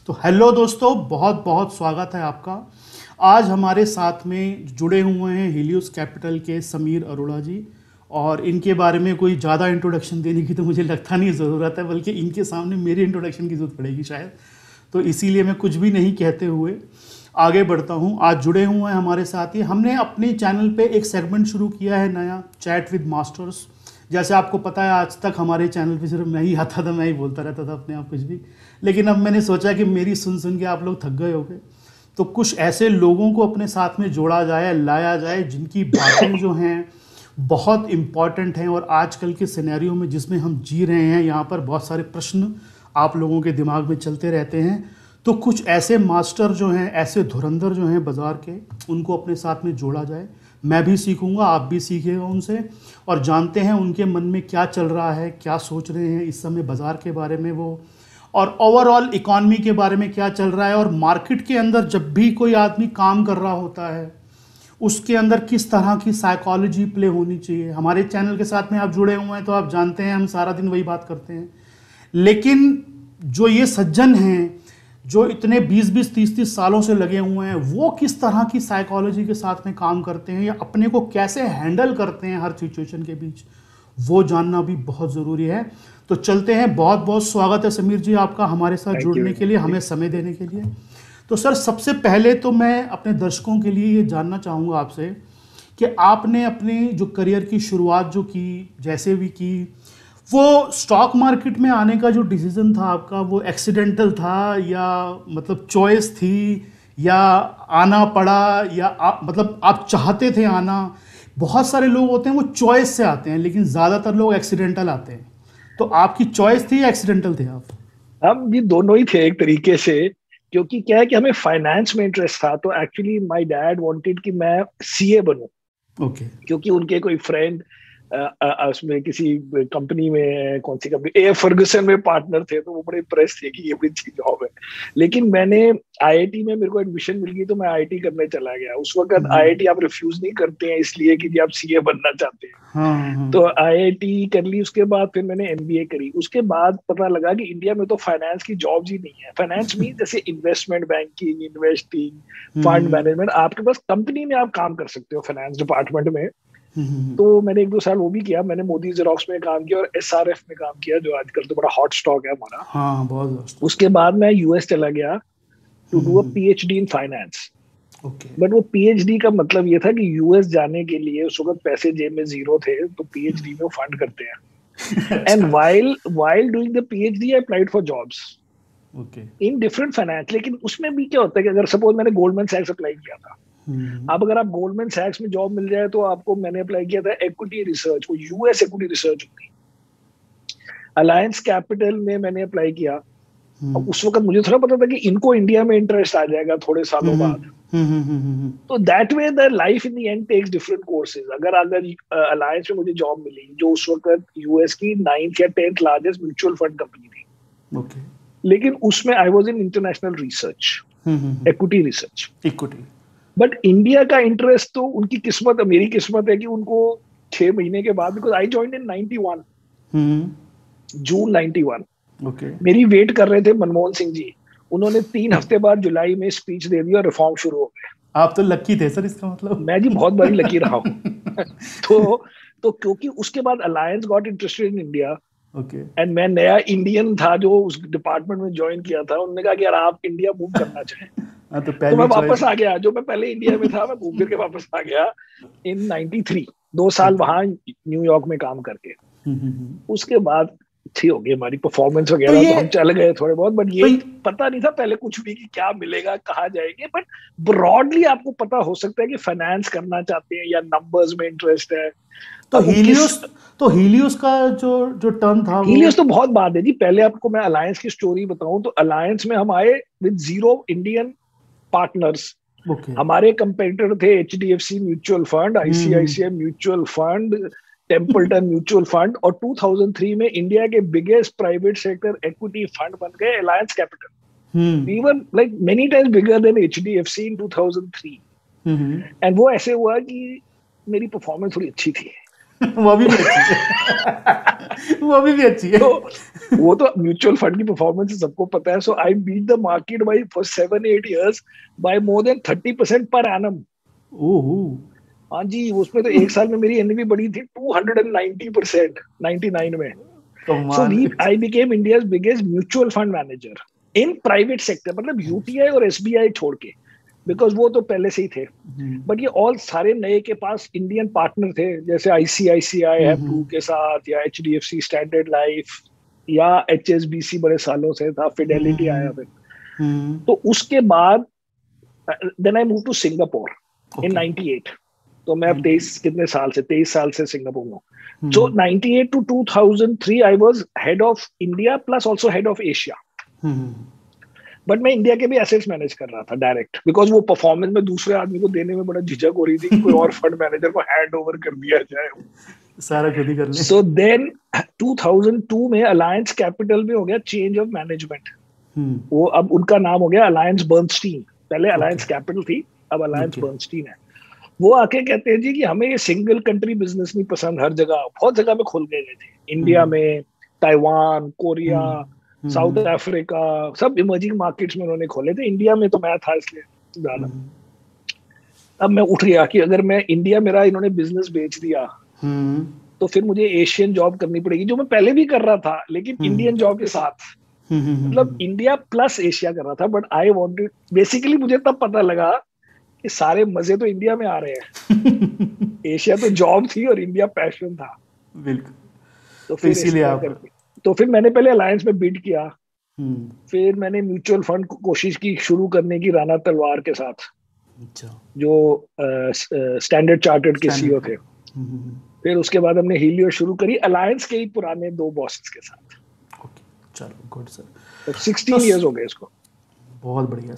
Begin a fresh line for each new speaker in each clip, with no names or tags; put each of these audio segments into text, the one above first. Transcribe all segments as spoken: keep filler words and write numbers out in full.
तो हेलो दोस्तों, बहुत बहुत स्वागत है आपका। आज हमारे साथ में जुड़े हुए हैं हीलियोस कैपिटल के समीर अरोड़ा जी। और इनके बारे में कोई ज़्यादा इंट्रोडक्शन देने की तो मुझे लगता नहीं ज़रूरत है, बल्कि इनके सामने मेरी इंट्रोडक्शन की ज़रूरत पड़ेगी शायद। तो इसीलिए मैं कुछ भी नहीं कहते हुए आगे बढ़ता हूँ। आज जुड़े हुए हैं हमारे साथ ही, हमने अपने चैनल पे एक सेगमेंट शुरू किया है नया, चैट विद मास्टर्स। जैसे आपको पता है, आज तक हमारे चैनल पे सिर्फ मैं ही आता था, मैं ही बोलता रहता था अपने आप कुछ भी। लेकिन अब मैंने सोचा कि मेरी सुन सुन के आप लोग थक गए होंगे, तो कुछ ऐसे लोगों को अपने साथ में जोड़ा जाए, लाया जाए, जिनकी बातें जो हैं बहुत इम्पॉर्टेंट हैं। और आजकल के सिनेरियो में जिसमें हम जी रहे हैं, यहाँ पर बहुत सारे प्रश्न आप लोगों के दिमाग में चलते रहते हैं। तो कुछ ऐसे मास्टर जो हैं, ऐसे धुरंधर जो हैं बाज़ार के, उनको अपने साथ में जोड़ा जाए। मैं भी सीखूंगा, आप भी सीखिएगा उनसे, और जानते हैं उनके मन में क्या चल रहा है, क्या सोच रहे हैं इस समय बाज़ार के बारे में वो, और ओवरऑल इकॉनमी के बारे में क्या चल रहा है। और मार्केट के अंदर जब भी कोई आदमी काम कर रहा होता है, उसके अंदर किस तरह की साइकोलॉजी प्ले होनी चाहिए। हमारे चैनल के साथ में आप जुड़े हुए हैं तो आप जानते हैं हम सारा दिन वही बात करते हैं। लेकिन जो ये सज्जन हैं, जो इतने बीस बीस तीस तीस सालों से लगे हुए हैं, वो किस तरह की साइकोलॉजी के साथ में काम करते हैं या अपने को कैसे हैंडल करते हैं हर सिचुएशन के बीच, वो जानना भी बहुत ज़रूरी है। तो चलते हैं। बहुत बहुत स्वागत है समीर जी आपका हमारे साथ जुड़ने के लिए, हमें समय देने के लिए। तो सर, सबसे पहले तो मैं अपने दर्शकों के लिए ये जानना चाहूँगा आपसे कि आपने अपने जो करियर की शुरुआत जो की, जैसे भी की, वो स्टॉक मार्केट में आने का जो डिसीजन था आपका, वो एक्सीडेंटल था या मतलब चॉइस थी, या आना पड़ा, या आप मतलब आप चाहते थे आना। बहुत सारे लोग होते हैं वो चॉइस से आते हैं, लेकिन ज़्यादातर लोग एक्सीडेंटल आते हैं। तो आपकी चॉइस थी या एक्सीडेंटल थे आप?
हम ये दोनों ही थे एक तरीके से, क्योंकि क्या है कि हमें फाइनेंस में इंटरेस्ट था। तो एक्चुअली माय डैड वांटेड कि मैं सीए बनूं।
ओके।
क्योंकि उनके कोई फ्रेंड उसमें किसी कंपनी में, कौन सी कंपनी, ए फर्गुसन में पार्टनर थे, तो वो बड़े इम्प्रेस थे कि ये बड़ी अच्छी जॉब है। लेकिन मैंने आईआईटी में, मेरे को एडमिशन मिल गई तो मैं आईआईटी करने चला गया। उस वक्त आईआईटी आप रिफ्यूज नहीं करते हैं इसलिए कि आप सीए बनना चाहते हैं।
हाँ, हाँ।
तो आईआईटी कर ली, उसके बाद फिर मैंने एमबीए करी। उसके बाद पता लगा कि इंडिया में तो फाइनेंस की जॉब्स ही नहीं है। फाइनेंस मीन जैसे investment banking, investing, fund management, आपके पास कंपनी में आप काम कर सकते हो फाइनेंस डिपार्टमेंट में। तो मैंने एक दो साल वो भी किया। मैंने मोदी जेरोक्स में काम किया और एसआरएफ में काम किया, जो आजकल तो बड़ा हॉट स्टॉक है हमारा।
हाँ, बहुत।
उसके बाद मैं यूएस चला गया to do a PhD in finance.
Okay.
But वो पीएचडी का मतलब ये था कि यूएस जाने के लिए उस वक्त पैसे जेब में जीरो थे, तो पीएचडी में वो फंड करते हैं। And while while doing the PhD I applied for jobs
okay
in different finance. लेकिन उसमें भी क्या होता है कि अगर सपोज मैंने गोल्डमैन सैक्स अप्लाई किया था, अब अगर आप गोल्डमैन सैक्स में जॉब मिल जाए तो आपको, मैंने अप्लाई किया था इक्विटी रिसर्च, वो यूएस इक्विटी रिसर्च होती। अलायंस कैपिटल में मैंने अप्लाई किया। अब उस वक्त मुझे थोड़ा पता था कि इनको इंडिया में इंटरेस्ट आ जाएगा थोड़े सालों बाद। तो that way the life in the end takes different courses. अगर अगर अलायंस में मुझे जॉब मिली, जो उस वक्त यूएस की नाइन्थ या tenth largest mutual fund company थी,
ओके,
लेकिन उसमें I was in international research, equity research.
Equity.
But India का इंटरेस्ट तो उनकी किस्मत, मेरी किस्मत है कि उनको छह महीने के बाद, because I joined in ninety one, June ninety one.
Okay.
मेरी वेट कर रहे थे मनमोहन सिंह जी। उन्होंने तीन हफ्ते बाद जुलाई में स्पीच दे दी और रिफॉर्म शुरू हो गए।
आप तो लकी थे सर, इसका मतलब।
मैं जी बहुत बड़ी लकी रहा हूँ। तो तो क्योंकि उसके बाद Alliance got interested in India,
okay.
And मैं नया इंडियन था जो उस डिपार्टमेंट में ज्वाइन किया था। उन्होंने कहा कि यार आप इंडिया मूव करना चाहें।
हाँ, तो,
तो मैं वापस आ गया। जो मैं पहले इंडिया में था, मैं घूम फिर के वापस आ गया इन नाइंटी थ्री, दो साल वहां न्यूयॉर्क में काम करके। उसके बाद अच्छी हो गई हमारी परफॉर्मेंस वगैरह, तो, तो हम चल गए थोड़े बहुत। बट ये तो पता नहीं था पहले कुछ भी कि क्या मिलेगा, कहाँ जाएंगे। बट ब्रॉडली आपको पता हो सकता है कि फाइनेंस करना चाहते हैं या नंबर्स में इंटरेस्ट है।
तो हीलियोस तो हीलियोस का जो जो टर्म था,
हीलियोस तो बहुत बात है जी। पहले आपको मैं अलायंस की स्टोरी बताऊं तो अलायंस में हम आए with zero Indian partners.
okay.
हमारे कंपेटिटर थे HDFC mutual fund, ICICI mutual fund, Templeton mutual fund, और टू थाउजेंड थ्री में इंडिया के biggest private sector equity fund बन गए Alliance Capital. We were like many times bigger than HDFC in two thousand three. And वो ऐसे हुआ कि मेरी परफॉर्मेंस थोड़ी अच्छी थी।
वो अभी भी अच्छी है। वो अभी भी अच्छी है।
तो वो तो म्यूचुअल फंड की परफॉर्मेंस सबको पता है. So I beat the market by for seven eight years by more than thirty percent per annum.
ओहो.
हाँ जी, उसमें तो एक साल में मेरी एनवी बढ़ी थी two hundred ninety percent ninety nine में. So we I became India's biggest mutual fund manager in private sector, मतलब यूटीआई और एसबीआई छोड़ के, बिकॉज वो तो पहले से ही थे. बट ये ऑल सारे नए के पास इंडियन पार्टनर थे, जैसे आईसीआईसीआई है ब्लू के साथ, या एचडीएफसी स्टैंडर्ड लाइफ, या एचएसबीसी बड़े सालों से था, फिडेलिटी आया फिर. तो उसके बाद then I move to Singapore in ninety eight. तो मैं अब तेईस कितने साल से तेईस साल से सिंगापुर में हूँ. So ninety eight to two thousand three I was head of India plus also head of Asia. But मैं इंडिया के भी एसेट्स मैनेज कर रहा था डायरेक्ट, बिकॉज वो परफॉर्मेंस में दूसरे आदमी को देने में बड़ा झिझक हो रही थी कि कोई और फंड मैनेजर को हैंड ओवर कर दिया जाए,
सारा खुद ही कर ले.
So then two thousand two में अलायंस कैपिटल में हो गया चेंज ऑफ मैनेजमेंट. वो अब उनका नाम हो गया अलायंस बर्नस्टीन. पहले अलायंस कैपिटल थी, अब अलायंस बर्नस्टीन है. वो आके कहते हैं जी कि हमें ये सिंगल कंट्री बिजनेस नहीं पसंद. हर जगह बहुत जगह में खोल गए थे, इंडिया में, ताइवान, कोरिया, साउथ अफ्रीका, सब इमर्जिंग मार्केट्स में उन्होंने खोले थे. इंडिया में तो मैं था इसलिए ज्यादा. अब मैं उठ गया कि अगर मैं इंडिया मेरा इन्होंने बिजनेस बेच दिया तो फिर मुझे एशियन जॉब करनी पड़ेगी, जो मैं पहले भी कर रहा था लेकिन इंडियन जॉब के साथ, मतलब इंडिया प्लस एशिया कर रहा था. बट आई वांटेड, बेसिकली मुझे तब पता लगा कि सारे मजे तो इंडिया में आ रहे हैं. एशिया तो जॉब थी और इंडिया पैशन था.
बिल्कुल.
तो फिर इसीलिए आप तो फिर मैंने पहले अलायंस में बिड किया. फिर मैंने म्यूचुअल फंड को कोशिश की शुरू करने की राणा तलवार के साथ. अच्छा. जो स्टैंडर्ड चार्टर्ड के सीईओ थे. फिर उसके बाद हमने हीलियो शुरू करी अलायंस के ही पुराने दो बॉसेस के साथ.
ओके, चलो गुड सर.
तो सिक्सटीन इयर्स हो गए इसको.
बहुत बढ़िया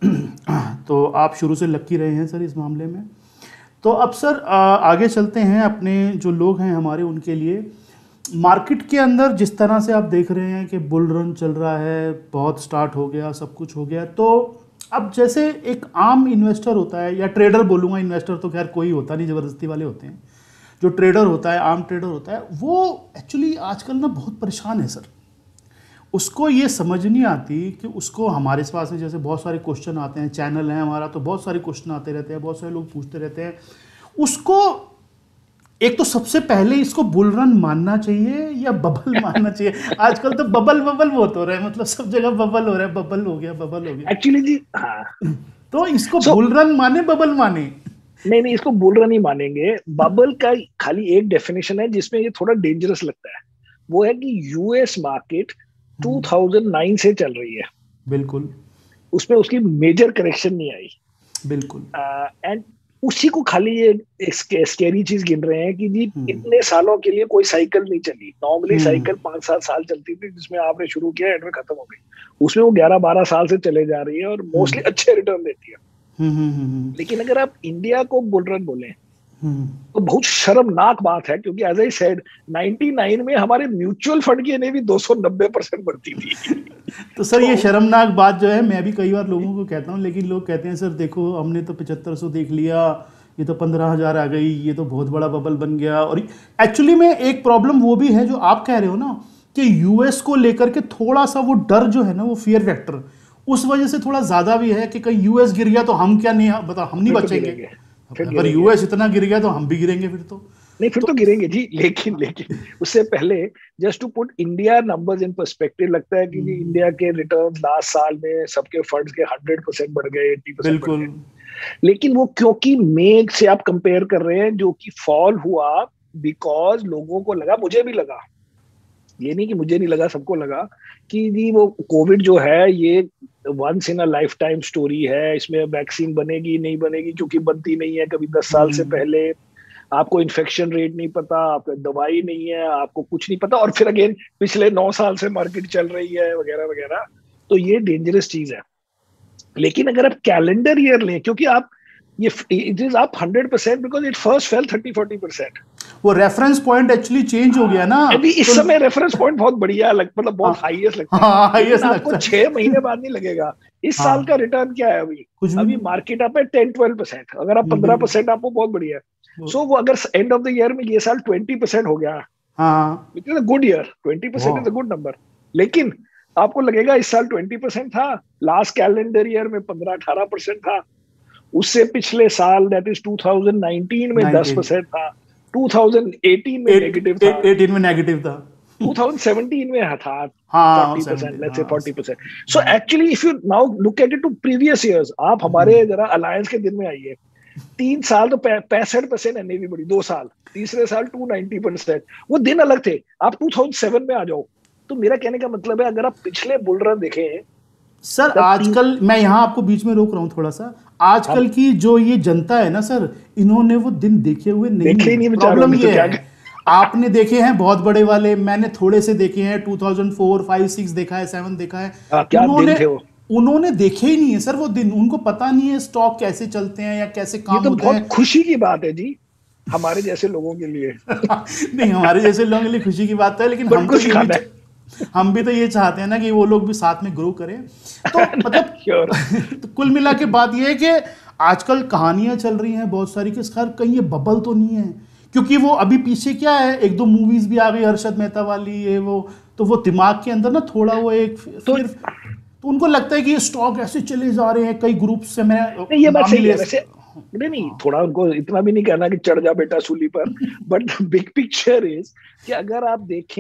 सर. तो आप शुरू से लकी रहे हैं सर इस मामले में. तो अब सर आगे चलते हैं, अपने जो लोग हैं हमारे उनके लिए. मार्केट के अंदर जिस तरह से आप देख रहे हैं कि बुल रन चल रहा है, बहुत स्टार्ट हो गया, सब कुछ हो गया. तो अब जैसे एक आम इन्वेस्टर होता है, या ट्रेडर बोलूँगा, इन्वेस्टर तो खैर कोई होता नहीं, ज़बरदस्ती वाले होते हैं. जो ट्रेडर होता है, आम ट्रेडर होता है, वो एक्चुअली आजकल ना बहुत परेशान है सर. उसको ये समझ नहीं आती कि उसको, हमारे पास में जैसे बहुत सारे क्वेश्चन आते हैं, चैनल है हमारा, तो बहुत सारे क्वेश्चन आते रहते हैं, बहुत सारे लोग पूछते रहते हैं. उसको एक तो सबसे पहले इसको बुल रन मानना चाहिए या बबल मानना चाहिए? आजकल तो बबल बबल बहुत हो रहा है, मतलब सब जगह बबल हो रहा है, बबल हो गया, बबल हो गया
एक्चुअली जी. हाँ.
तो इसको so, बुल रन माने बबल माने?
नहीं नहीं, इसको बुल रन ही मानेंगे. बबल का खाली एक डेफिनेशन है जिसमें ये थोड़ा डेंजरस लगता है. वो है कि US market two thousand nine से चल रही है.
बिल्कुल.
उसमें उसकी मेजर करेक्शन नहीं आई.
बिल्कुल.
एंड uh, उसी को खाली ये स्केरी चीज गिन रहे हैं कि जी इतने सालों के लिए कोई साइकिल नहीं चली. नॉर्मली साइकिल पांच सात साल चलती थी, जिसमें आपने शुरू किया एंड में खत्म हो गई. उसमें वो ग्यारह बारह साल से चले जा रही है और मोस्टली अच्छे रिटर्न देती है. लेकिन अगर आप इंडिया को बुल रन बोले तो बहुत शर्मनाक बात है, क्योंकि as I said ninety nine में हमारे म्यूचुअल फंड की एनएवी दो सौ नब्बे परसेंट बढ़ती थी.
तो सर तो, ये शर्मनाक बात जो है, मैं भी कई बार लोगों को कहता हूँ, लेकिन लोग कहते हैं सर देखो हमने तो पचहत्तर सौ देख लिया, ये तो पंद्रह हज़ार आ गई, ये तो बहुत बड़ा बबल बन गया. और एक्चुअली में एक प्रॉब्लम वो भी है जो आप कह रहे हो ना, कि यूएस को लेकर के थोड़ा सा वो डर जो है ना, वो फियर फैक्टर, उस वजह से थोड़ा ज़्यादा भी है कि कहीं यूएस गिर गया तो हम क्या नहीं, बता हम नहीं बचेंगे. अगर यूएस इतना गिर गया तो हम भी गिरेंगे फिर तो.
नहीं फिर तो, तो गिरेंगे जी. लेकिन लेकिन उससे पहले just to put India numbers in perspective, लगता है कि जी इंडिया के रिटर्न लास्ट साल में सबके फंड्स के हंड्रेड परसेंट बढ़ गए, एट्टी परसेंट बढ़ गए. लेकिन वो क्योंकि मेघ से आप कंपेयर कर रहे हैं, जो कि फॉल हुआ बिकॉज लोगों को लगा, मुझे भी लगा, ये नहीं कि मुझे नहीं लगा, सबको लगा कि जी वो कोविड जो है ये once in a lifetime story है, इसमें वैक्सीन बनेगी नहीं बनेगी, क्योंकि बनती नहीं है कभी दस साल से पहले. आपको इन्फेक्शन रेट नहीं पता, आपको दवाई नहीं है, आपको कुछ नहीं पता, और फिर अगेन पिछले नौ साल से मार्केट चल रही है वगैरह वगैरह. तो ये डेंजरस चीज है. लेकिन अगर आप कैलेंडर ईयर लें, क्योंकि आप ये इट इज आप hundred percent because it first fell thirty forty percent.
वो रेफरेंस पॉइंट एक्चुअली चेंज हो गया ना.
अभी इस तो, समय रेफरेंस पॉइंट बहुत बढ़िया लग, मतलब बहुत हाईएस्ट लगता है. हाँ, हाईएस्ट आपको लगता छह महीने बाद नहीं लगेगा. इस हाँ, साल का रिटर्न क्या है अभी? अभी मार्केट आप है टेन ट्वेल्व परसेंट. अगर आप पंद्रह परसेंट आपको बहुत बढ़िया है. सो वो अगर एंड ऑफ द ईयर में ये साल ट्वेंटी परसेंट हो गया, it is a good year. Twenty percent is a good number. लेकिन आपको लगेगा इस साल ट्वेंटी परसेंट था, लास्ट कैलेंडर ईयर में पंद्रह अठारह परसेंट था, उससे पिछले साल that is two thousand nineteen में दस परसेंट था, टू थाउजेंड एटीन में नेगेटिव था,
एटीन में नेगेटिव था,
टू थाउजेंड सेवनटीन में था
हाँ,
forty percent, let's say forty percent. So actually if you now look at it to previous years, आप हमारे जरा अलायंस के दिन में आइए, तीन साल तो पैंसठ परसेंट एनएवी बढ़ी, दो साल, तीसरे साल टू नाइंटी परसेंट, वो दिन अलग थे। आप टू थाउजेंड सेवन में आ जाओ, तो मेरा कहने का मतलब है अगर आप पिछले बुल रन देखें
सर, आजकल मैं यहाँ आपको बीच में रोक रहा हूँ थोड़ा सा, आजकल की जो ये जनता है ना सर, इन्होंने वो दिन देखे हुए नहीं,
देखे नहीं।
प्रॉब्लम ये है, आपने देखे हैं बहुत बड़े वाले, मैंने थोड़े से देखे हैं, two thousand four, five, six देखा है, सेवन देखा है,
आ, क्या
उन्होंने
दिन थे वो?
उन्होंने देखे ही नहीं है सर वो दिन, उनको पता नहीं है स्टॉक कैसे चलते हैं या कैसे काम
होते हैं। ये तो बहुत खुशी की बात है जी हमारे जैसे लोगों के लिए।
नहीं, हमारे जैसे लोगों के लिए खुशी की बात है, लेकिन हम तो हम भी तो ये चाहते हैं ना कि वो लोग भी साथ में ग्रो करें। तो मतलब तो कुल मिला के बात ये है कि आजकल कहानियां चल रही हैं बहुत सारी कि सर कहीं ये बबल तो नहीं है, क्योंकि वो अभी पीछे क्या है, एक दो मूवीज भी आ गई हर्षद मेहता वाली, ये वो, तो वो दिमाग के अंदर ना थोड़ा वो एक तो, तो उनको लगता है कि ये स्टॉक ऐसे चले जा रहे हैं कई ग्रुप से। मैं
ये बात सही है वैसे, नहीं नहीं थोड़ा उनको इतना भी नहीं कहना कि चढ़ जा बेटा सूली पर, बट बिग पिक्चर इज कि अगर आप देखें,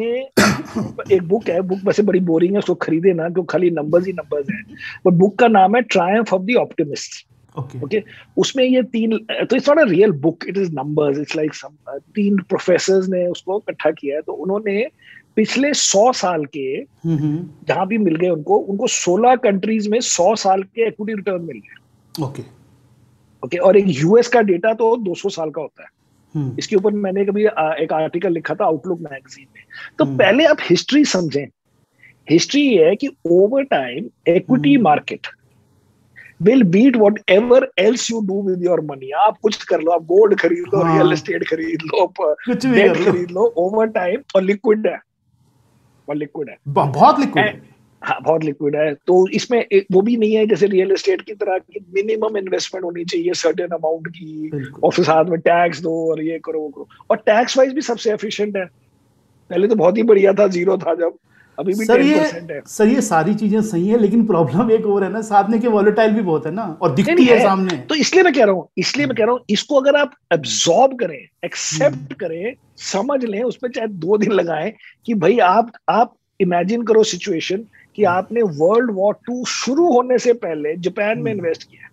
एक बुक है, बुक वैसे बड़ी बोरिंग है, उसको खरीदे ना, क्योंकि खाली नंबर्स ही नंबर्स हैं, बट बुक का नाम है Triumph of the Optimist. Okay okay. उसमें ये तीन, तो it's not a real book, it is numbers, it's like some तीन प्रोफेसर्स ने उसको इकट्ठा किया है। तो उन्होंने पिछले सौ साल के जहां भी मिल गए उनको उनको सोलह कंट्रीज में सौ साल के इक्विटी रिटर्न मिल गए।
ओके
ओके और एक यूएस का डेटा तो दो सौ साल का होता है। इसके ऊपर मैंने कभी एक आर्टिकल लिखा था आउटलुक मैगजीन में। तो पहले आप हिस्ट्री समझें। हिस्ट्री ये है कि over time equity market will beat whatever else you do with your money. आप कुछ कर लो, आप गोल्ड खरीद लो, रियल एस्टेट खरीद लो, डेट खरीद लो, ओवर टाइम, और लिक्विड है, और लिक्विड है, बहुत लिक्विड है, हाँ बहुत लिक्विड है। तो इसमें वो भी नहीं है जैसे रियल एस्टेट की तरह की मिनिमम इन्वेस्टमेंट होनी चाहिए सर्टेन अमाउंट की, और फिर साथ में टैक्स दो और ये करो वो करो, और टैक्स वाइज भी सबसे एफिशिएंट है। पहले तो बहुत ही बढ़िया था, जीरो था जब, अभी भी
सर ये है। सर ये सारी चीजें सही है, लेकिन प्रॉब्लम एक और है ना, साथ में कि वॉलेटाइल भी बहुत है ना, और दिखती है, है सामने।
तो इसलिए मैं कह रहा हूँ इसलिए मैं कह रहा हूँ इसको अगर आप एब्जॉर्ब करें, एक्सेप्ट करें, समझ लें, उसमें चाहे दो दिन लगाएं कि भाई आप आप इमेजिन करो सिचुएशन कि आपने वर्ल्ड वॉर टू शुरू होने से पहले जापान में इन्वेस्ट किया।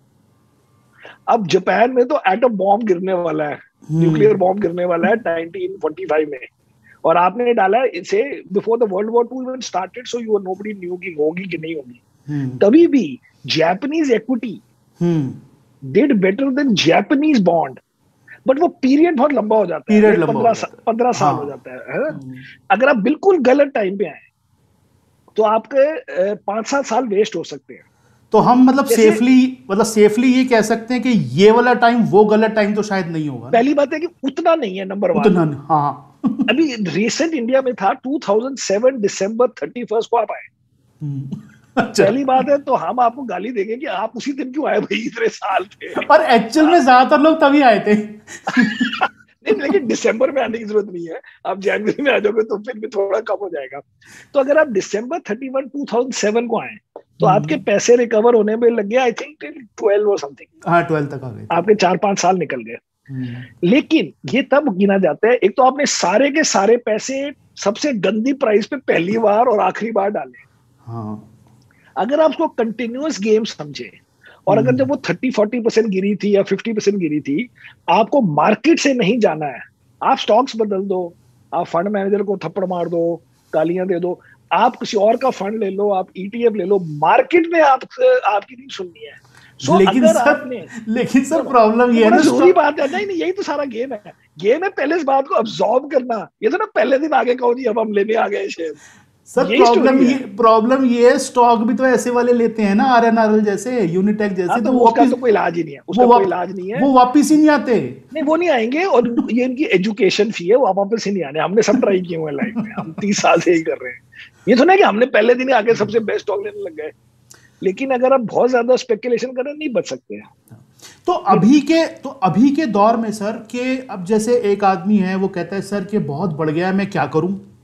अब जापान में तो एटम बॉम्ब गिरने वाला है, न्यूक्लियर बॉम्ब गिरने वाला है नाइनटीन फोर्टी फाइव में, और आपने डाला इसे before the world war two even started, so you nobody knew कि होगी कि नहीं होगी। hmm. तभी भी Japanese equity did better than Japanese bond, but वो पीरियड बहुत लंबा हो जाता है, पंद्रह पंद्रह साल हो जाता है, है ना? hmm. अगर आप बिल्कुल गलत टाइम पे आए तो आपके पांच सात साल वेस्ट हो सकते हैं।
तो हम मतलब सेफली मतलब सेफली ये कह सकते हैं कि ये वाला टाइम वो गलत टाइम तो शायद नहीं होगा।
पहली बात है कि उतना नहीं है, नंबर वन।
उतना हाँ
अभी रिसेंट इंडिया में था two thousand seven December thirty first को आप आए। अच्छा। पहली बात है तो हम आपको गाली देंगे कि आप उसी दिन क्यों आए भाई, इतने साल थे।
पर एक्चुअल में ज्यादातर लोग तभी आए थे।
नहीं, लेकिन दिसंबर में आने की जरूरत नहीं है, आप जनवरी में आ जाओगे तो फिर भी थोड़ा कम हो जाएगा। तो अगर आप December thirty one two thousand seven को आए तो आपके पैसे रिकवर होने में लग गया आई थिंक ट्वेल्व और समथिंग।
हाँ ट्वेल्व तक आ गए,
आपके चार पांच साल निकल गए। लेकिन ये तब गिना जाता है, एक तो आपने सारे के सारे पैसे सबसे गंदी प्राइस पे पहली बार और आखिरी बार डाले।
हाँ।
अगर आप उसको कंटिन्यूअस गेम समझे, और अगर जब वो थर्टी फोर्टी परसेंट गिरी थी या फिफ्टी परसेंट गिरी थी, आपको मार्केट से नहीं जाना है, आप स्टॉक्स बदल दो, आप फंड मैनेजर को थप्पड़ मार दो, गालियां दे दो, आप किसी और का फंड ले लो, आप ईटीएफ ले लो, मार्केट में आप आपकी नहीं सुननी है।
So, लेकिन सर आपने, लेकिन सर प्रॉब्लम ये है ना,
जरूरी बात है नहीं नहीं यही तो सारा गेम है। गेम है पहले इस बात को अब्सॉर्ब करना, ये तो ना पहले दिन आगे कहो जी अब हम लेने आ गए शेयर।
सर प्रॉब्लम ये प्रॉब्लम ये है, स्टॉक भी तो ऐसे वाले लेते हैं ना, आरएनआरएल जैसे, यूनिटेक जैसे, तो,
तो वो उसका तो कोई इलाज ही नहीं है, उसका कोई इलाज नहीं है,
वो वापस ही नहीं आते।
नहीं वो नहीं आएंगे, और ये इनकी एजुकेशन फी है, वो वापस ही नहीं आने। हमने सब ट्राई किए हुए लाइफ में, हम तीस साल से ही कर रहे हैं। ये तो नहीं कि हमने पहले दिन आके सबसे बेस्ट स्टॉक लेने लग गए, लेकिन अगर आप बहुत ज्यादा स्पेकुलेशन करें नहीं बच सकते हैं।
तो अभी के तो अभी के दौर में सर के अब जैसे एक आदमी है वो कहता है सर कि बहुत बढ़ गया है, मैं क्या करूं,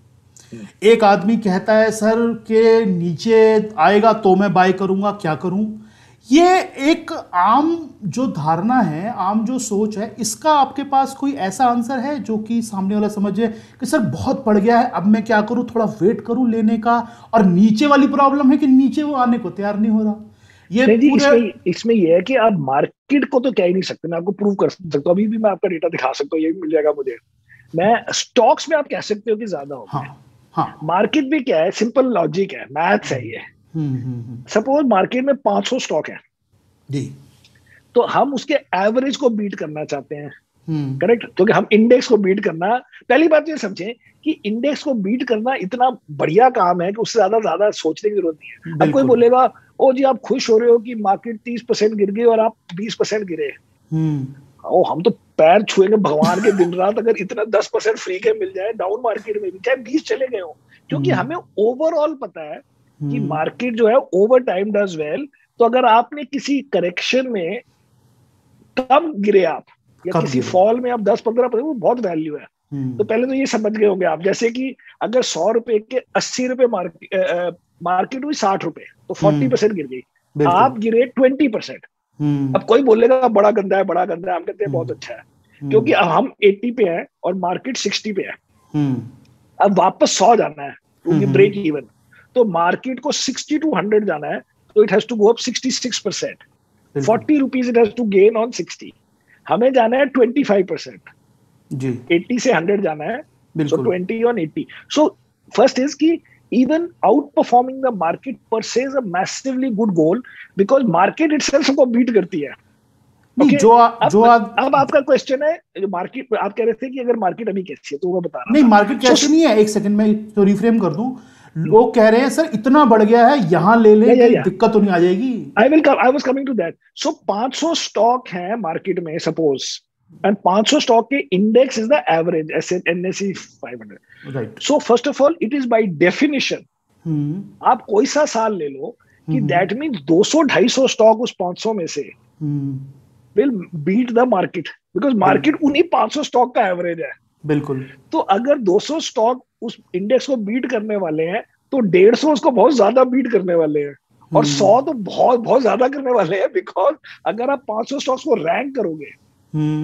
एक आदमी कहता है सर के नीचे आएगा तो मैं बाय करूंगा, क्या करूं। ये एक आम जो धारणा है, आम जो सोच है, इसका आपके पास कोई ऐसा आंसर है जो कि सामने वाला समझे कि सर बहुत पड़ गया है, अब मैं क्या करूं, थोड़ा वेट करूं लेने का, और नीचे वाली प्रॉब्लम है कि नीचे वो आने को तैयार नहीं हो रहा।
ये नहीं, पूरे... इसमें इसमें ये है कि आप मार्केट को तो कह ही नहीं सकते, मैं आपको प्रूव कर सकता हूँ, अभी भी मैं आपका डेटा दिखा सकता हूँ, ये भी मिल जाएगा मुझे। मैं स्टॉक्स में आप कह सकते हो कि ज्यादा हो गया।
हाँ, हाँ।
मार्केट भी क्या है, सिंपल लॉजिक है, मैथ्स है ये। सपोज मार्केट में पांच सौ स्टॉक है
जी,
तो हम उसके एवरेज को बीट करना चाहते हैं, करेक्ट? क्योंकि हम इंडेक्स को बीट करना, पहली बात ये समझे कि इंडेक्स को बीट करना इतना बढ़िया काम है कि उससे ज्यादा ज्यादा सोचने की जरूरत नहीं है। अब कोई बोलेगा ओ जी आप खुश हो रहे हो कि मार्केट तीस परसेंट गिर गई और आप बीस परसेंट गिरे, ओ हम तो पैर छुएंगे भगवान के दिन रात अगर इतना दस परसेंट फ्री के मिल जाए डाउन मार्केट में भी, चाहे बीस चले गए हो, क्योंकि हमें ओवरऑल पता है कि मार्केट जो है ओवर टाइम डज वेल। तो अगर आपने किसी करेक्शन में कम गिरे आप, या किसी फॉल में आप दस पंद्रह परसेंट, वो बहुत वैल्यू है। तो पहले तो ये समझ गए होंगे आप, जैसे कि अगर सौ रुपए के अस्सी रुपए मार्केट मार्केट हुई साठ रुपए, तो फोर्टी परसेंट गिर गई, आप गिरे ट्वेंटी परसेंट। अब कोई बोलेगा बड़ा गंदा है, बड़ा गंदा है, हम कहते हैं बहुत अच्छा है, क्योंकि अब हम अस्सी पे हैं और मार्केट साठ पे है। अब वापस सौ जाना है क्योंकि ब्रेक इवन, तो मार्केट को साठ टू हंड्रेड जाना है, तो it has to go up sixty six percent, forty rupees it has to gain on sixty. हमें जाना है ट्वेंटी फाइव परसेंट जी, अस्सी से हंड्रेड जाना है, so twenty on eighty. So first is कि even outperforming the market per se is a massively good goal because market itself को beat करती है।
नहीं, okay? जो आ, जो
आ, अब आपका क्वेश्चन है जो मार्केट, आप कह रहे थे कि अगर मार्केट अभी कैसी है, तो मैं बता रहा
नहीं मार्केट कैसी so, नहीं है, एक सेकंड में तो रिफ्रेम कर दूं। लोग कह रहे हैं सर इतना बढ़ गया है, यहां ले ले, दिक्कत तो नहीं आ जाएगी।
I will come, I was coming to that. So पाँच सौ स्टॉक है मार्केट में सपोज, and पाँच सौ स्टॉक के index is the average N S E five hundred, right? So first of all it is by definition, आप कोई सा साल ले लो कि दैट मींस दो सौ ढाई सौ स्टॉक उस पाँच सौ में से will beat the market, because market उन्हीं पाँच सौ स्टॉक का एवरेज है।
बिल्कुल।
तो अगर दो सौ स्टॉक उस इंडेक्स को बीट करने वाले हैं, तो डेढ़ सौ उसको बहुत ज्यादा बीट करने वाले हैं, और सौ तो बहुत बहुत ज्यादा करने वाले हैं, बिकॉज अगर आप पाँच सौ स्टॉक्स को रैंक करोगे Hmm.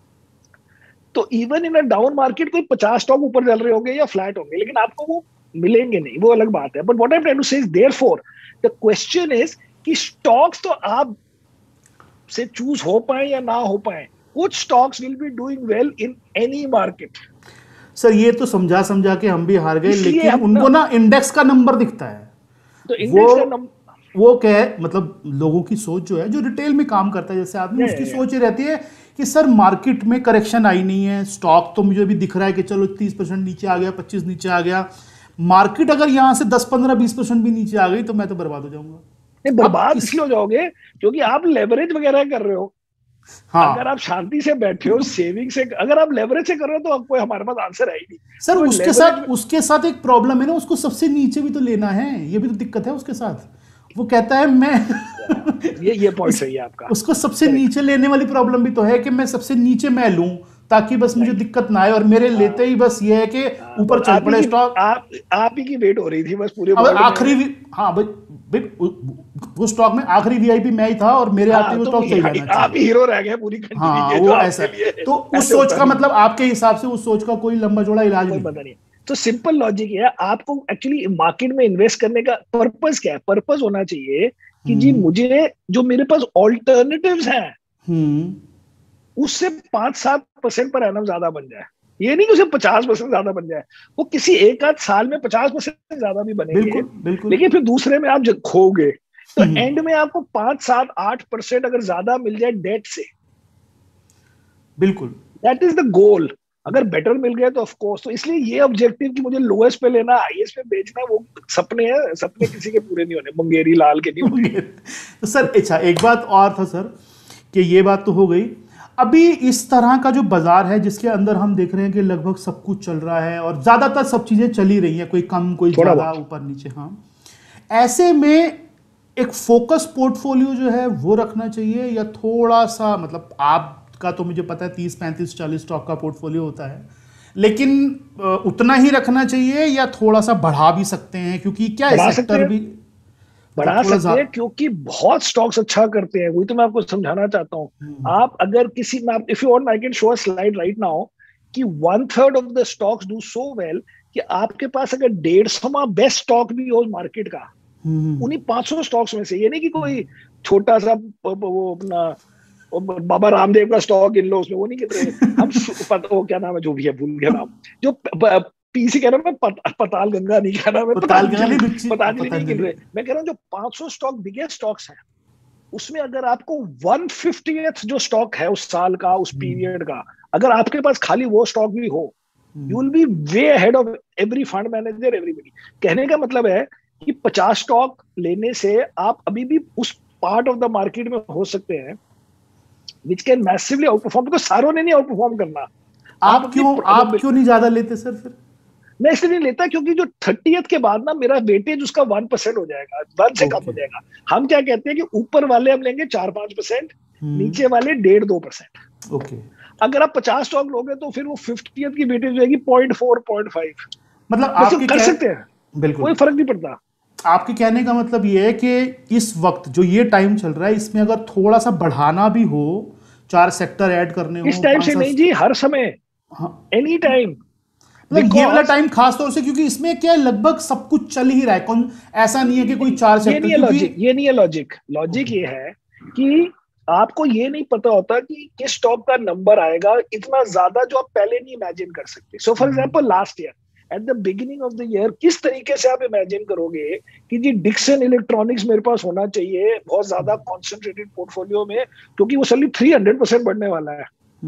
तो even in a down market कोई पचास स्टॉक ऊपर चल रहे होंगे या फ्लैट होंगे, लेकिन आपको वो मिलेंगे नहीं, वो अलग बात है। But what I am trying to say is therefore the question is कि स्टॉक्स तो आप से चूज हो पाए या ना हो पाए, कुछ stocks will be doing well in any market.
Sir ये तो समझा समझा के हम भी हार गए, लेकिन उनको ना इंडेक्स का नंबर दिखता है,
तो इंडेक्स का नंबर
वो क्या है, मतलब लोगों की सोच जो है, जो रिटेल में काम करता है जैसे आदमी, उसकी सोच ये रहती है कि सर मार्केट में करेक्शन आई नहीं है, स्टॉक तो मुझे भी दिख रहा है कि चलो तीस परसेंट नीचे आ गया, पच्चीस नीचे आ गया, मार्केट अगर यहाँ से दस पंद्रह बीस परसेंट भी नीचे आ गई तो मैं तो बर्बाद हो जाऊंगा।
नहीं, बर्बाद इसलिए हो जाओगे क्योंकि आप लेवरेज वगैरह कर रहे हो। हाँ। अगर आप शांति से बैठे हो, सेविंग से, अगर आप लेवरेज से कर रहे हो तो आपको हमारे पास आंसर है ही नहीं।
सर तो उसके साथ उसके साथ एक प्रॉब्लम है ना, उसको सबसे नीचे भी तो लेना है, ये भी तो दिक्कत है उसके साथ। वो कहता है मैं
ये ये पॉइंट सही है आपका,
उसको सबसे नीचे लेने वाली प्रॉब्लम भी तो है कि मैं सबसे नीचे मैं लूं ताकि बस मुझे दिक्कत ना आए, और मेरे लेते ही बस ये है कि ऊपर चल पड़े स्टॉक।
आप आप ही की वेट हो रही थी बस पूरे
आखिरी, हाँ भाई वो स्टॉक में आखिरी वीआईपी मैं ही था और मेरे आते हुए स्टॉक चाहिए जाना,
आप हीरो रह गए पूरी कंट्री
हाँ,
के,
वो ऐसा। तो उस सोच का मतलब आपके हिसाब से उस सोच का कोई लंबा चौड़ा इलाज नहीं,
पता नहीं। तो सिंपल लॉजिक है, आपको एक्चुअली मार्केट में इन्वेस्ट करने का पर्पस क्या है? पर्पस होना चाहिए कि जी मुझे जो मेरे पास ऑल्टरनेटिव्स हैं उससे पांच सात परसेंट पर एनम ज्यादा बन जाए। ये नहीं कि उसे पचास परसेंट ज्यादा बन जाए, वो किसी एक आध साल में पचास परसेंट ज्यादा भी बनेंगे, बिल्कुल, बिल्कुल। लेकिन फिर दूसरे में आप खोगे, तो एंड में आपको पांच सात आठ परसेंट अगर ज्यादा मिल जाए डेट से,
बिल्कुल,
दैट इज द गोल। अगर बेटर मिल गया तो ऑफ कोर्स, तो इसलिए ये ऑब्जेक्टिव कि मुझे लोएस्ट पे लेना, हाईएस्ट पे बेचना, वो सपने हैं, सपने किसी के पूरे नहीं होने, मुंगेरी लाल के नहीं होने।
तो सर अच्छा एक बात और था सर, कि ये बात तो हो गई, अभी इस तरह का जो बाजार है जिसके अंदर हम देख रहे हैं कि लगभग सब कुछ चल रहा है और ज्यादातर सब चीजें चली रही हैं, कोई कम कोई ज्यादा, ऊपर नीचे, हाँ, ऐसे में एक फोकस पोर्टफोलियो जो है वो रखना चाहिए, या थोड़ा सा, मतलब आप का तो मुझे पता है तीस पैंतीस चालीस स्टॉक का पोर्टफोलियो होता है, लेकिन उतना ही रखना चाहिए या थोड़ा सा बढ़ा भी सकते हैं, क्योंकि क्या है सेक्टर भी
बढ़ा सकते हैं, क्योंकि बहुत स्टॉक्स अच्छा करते हैं, वही तो मैं आपको समझाना चाहता हूँ। आप अगर किसी में, if you want I can show a slide right now कि one third of the stocks do so well कि आपके पास अगर डेढ़ सौ बेस्ट स्टॉक भी हो मार्केट का, उन्हीं पांच सौ स्टॉक्स में से, ये नहीं कि कोई छोटा सा वो अपना बाबा रामदेव का स्टॉक इन लो उसमें, वो नहीं कहते हम वो क्या नाम है जो भी है भूल गया नाम, जो पीसी कह रहा हूँ मैं, पताल गंगा नहीं कह रहा मैं, पतांजलि पतांजलि नहीं गिन रहे, मैं कह रहा हूँ जो पांच सौ स्टॉक बिगेस्ट स्टॉक्स हैं उसमें अगर आपको वन फिफ्टियथ जो स्टॉक है उस साल का, उस पीरियड का, अगर आपके पास खाली वो स्टॉक भी हो, you will be way ahead of every fund manager, everybody. कहने का मतलब है कि पचास स्टॉक लेने से आप अभी भी उस पार्ट ऑफ द मार्केट में हो सकते हैं which can massively outperform, because सारों ने नहीं outperform करना।
आप क्यों आप क्यों नहीं ज्यादा लेते सर? फिर
मैं इसलिए नहीं लेता क्योंकि जो थर्टियथ के बाद ना मेरा वेटेज उसका वन परसेंट हो जाएगा, वन से कम हो जाएगा। हम क्या कहते हैं कि ऊपर वाले हम लेंगे चार पांच परसेंट, नीचे वाले डेढ़ दो परसेंट।
ओके,
अगर आप पचास स्टॉक लोगे तो फिर वो फिफ्टियथ की वेटेज जाएगी पॉइंट फोर पॉइंट फाइव,
मतलब आप
कर सकते हैं,
बिल्कुल
कोई फर्क नहीं पड़ता।
आपके कहने का मतलब ये है कि इस वक्त जो ये टाइम चल रहा है इसमें अगर थोड़ा सा बढ़ाना भी हो, चार सेक्टर ऐड करने हो
इस टाइम से नहीं जी, हर समय, एनी टाइम,
मतलब ये वाला टाइम खास तौर से, क्योंकि इसमें क्या लगभग सब कुछ चल ही रहा है, कौन ऐसा नहीं है कि कोई चार सेक्टर।
ये नहीं है लॉजिक, ये नहीं है लॉजिक लॉजिक ये है कि आपको ये नहीं पता होता कि किस स्टॉक का नंबर आएगा इतना ज्यादा जो आप पहले नहीं इमेजिन कर सकते। So for example last year at the beginning of the year किस तरीके से आप इमेजिन करोगे कि जी डिक्सन इलेक्ट्रॉनिक्स मेरे पास होना चाहिए बहुत ज्यादा कॉन्सेंट्रेटेड पोर्टफोलियो में, क्योंकि वो सैलरी थ्री हंड्रेड परसेंट बढ़ने वाला है।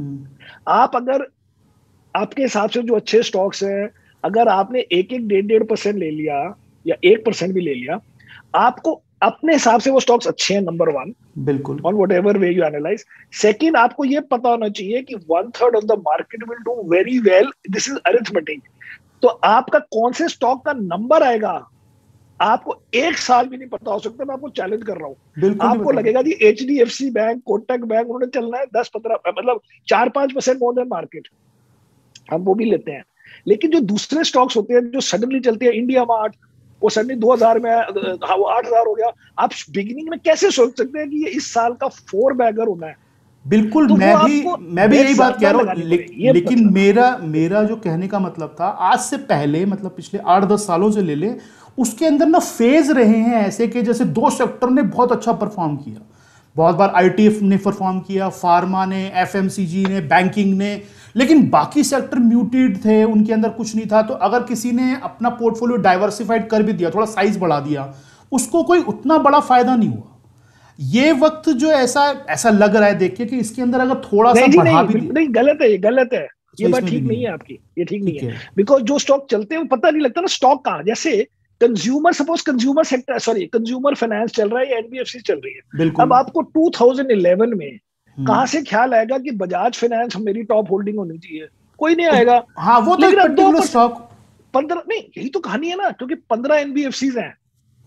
आप अगर आपके हिसाब से जो अच्छे स्टॉक्स हैं, अगर आपने एक एक डेढ़ डेढ़ परसेंट ले लिया या एक परसेंट भी ले लिया, आपको अपने हिसाब से वो स्टॉक्स अच्छे हैं, नंबर वन,
बिल्कुल,
on whatever way you analyse. Second, आपको ये पता होना चाहिए कि one third of the market will do very well, this is arithmetic. तो आपका कौन से स्टॉक का नंबर आएगा आपको एक साल भी नहीं पता हो सकता। मैं आपको चैलेंज कर रहा हूँ, आपको लगेगा जी HDFC bank, Kotak bank, उन्होंने चलना है दस पंद्रह मतलब चार पांच परसेंट मोर देन मार्केट, हम वो भी लेते हैं। लेकिन जो दूसरे स्टॉक्स होते हैं जो सडनली चलते हैं, इंडिया मार्ट वो सडनली दो हजार में हाँ वो आठ हजार हो गया, आप बिगिनिंग में कैसे सोच सकते हैं कि ये इस साल का फोर बैगर होना है?
बिल्कुल, तो मैं भी मैं भी यही बात कह रहा हूँ, ले, लेकिन मेरा मेरा जो कहने का मतलब था, आज से पहले मतलब पिछले आठ दस सालों से ले ले, उसके अंदर ना फेज रहे हैं ऐसे कि जैसे दो सेक्टर ने बहुत अच्छा परफॉर्म किया, बहुत बार आईटीएफ ने परफॉर्म किया, फार्मा ने, एफएमसीजी ने, बैंकिंग ने, लेकिन बाकी सेक्टर म्यूटेड थे, उनके अंदर कुछ नहीं था। तो अगर किसी ने अपना पोर्टफोलियो डाइवर्सिफाइड कर भी दिया, थोड़ा साइज बढ़ा दिया, उसको कोई उतना बड़ा फायदा नहीं हुआ। ये वक्त जो ऐसा ऐसा लग रहा है देखिए कि इसके अंदर अगर थोड़ा सा बढ़ा भी दिया,
नहीं गलत है, ये गलत है, ये बात ठीक नहीं है आपकी, ये ठीक नहीं है। बिकॉज जो स्टॉक चलते हैं वो पता नहीं लगता ना स्टॉक कहाँ, जैसे consumer, suppose consumer sector sorry consumer finance चल रहा है या एनबीएफसी चल रही है, अब आपको टू थाउजेंड इलेवन में कहां से ख्याल आएगा कि बजाज फाइनेंस मेरी टॉप होल्डिंग होनी चाहिए? कोई नहीं आएगा।
हाँ, वो तो एक पर्टिकुलर स्टॉक
पंद्रह नहीं, यही तो कहानी है ना, क्योंकि पंद्रह एनबीएफसीज हैं।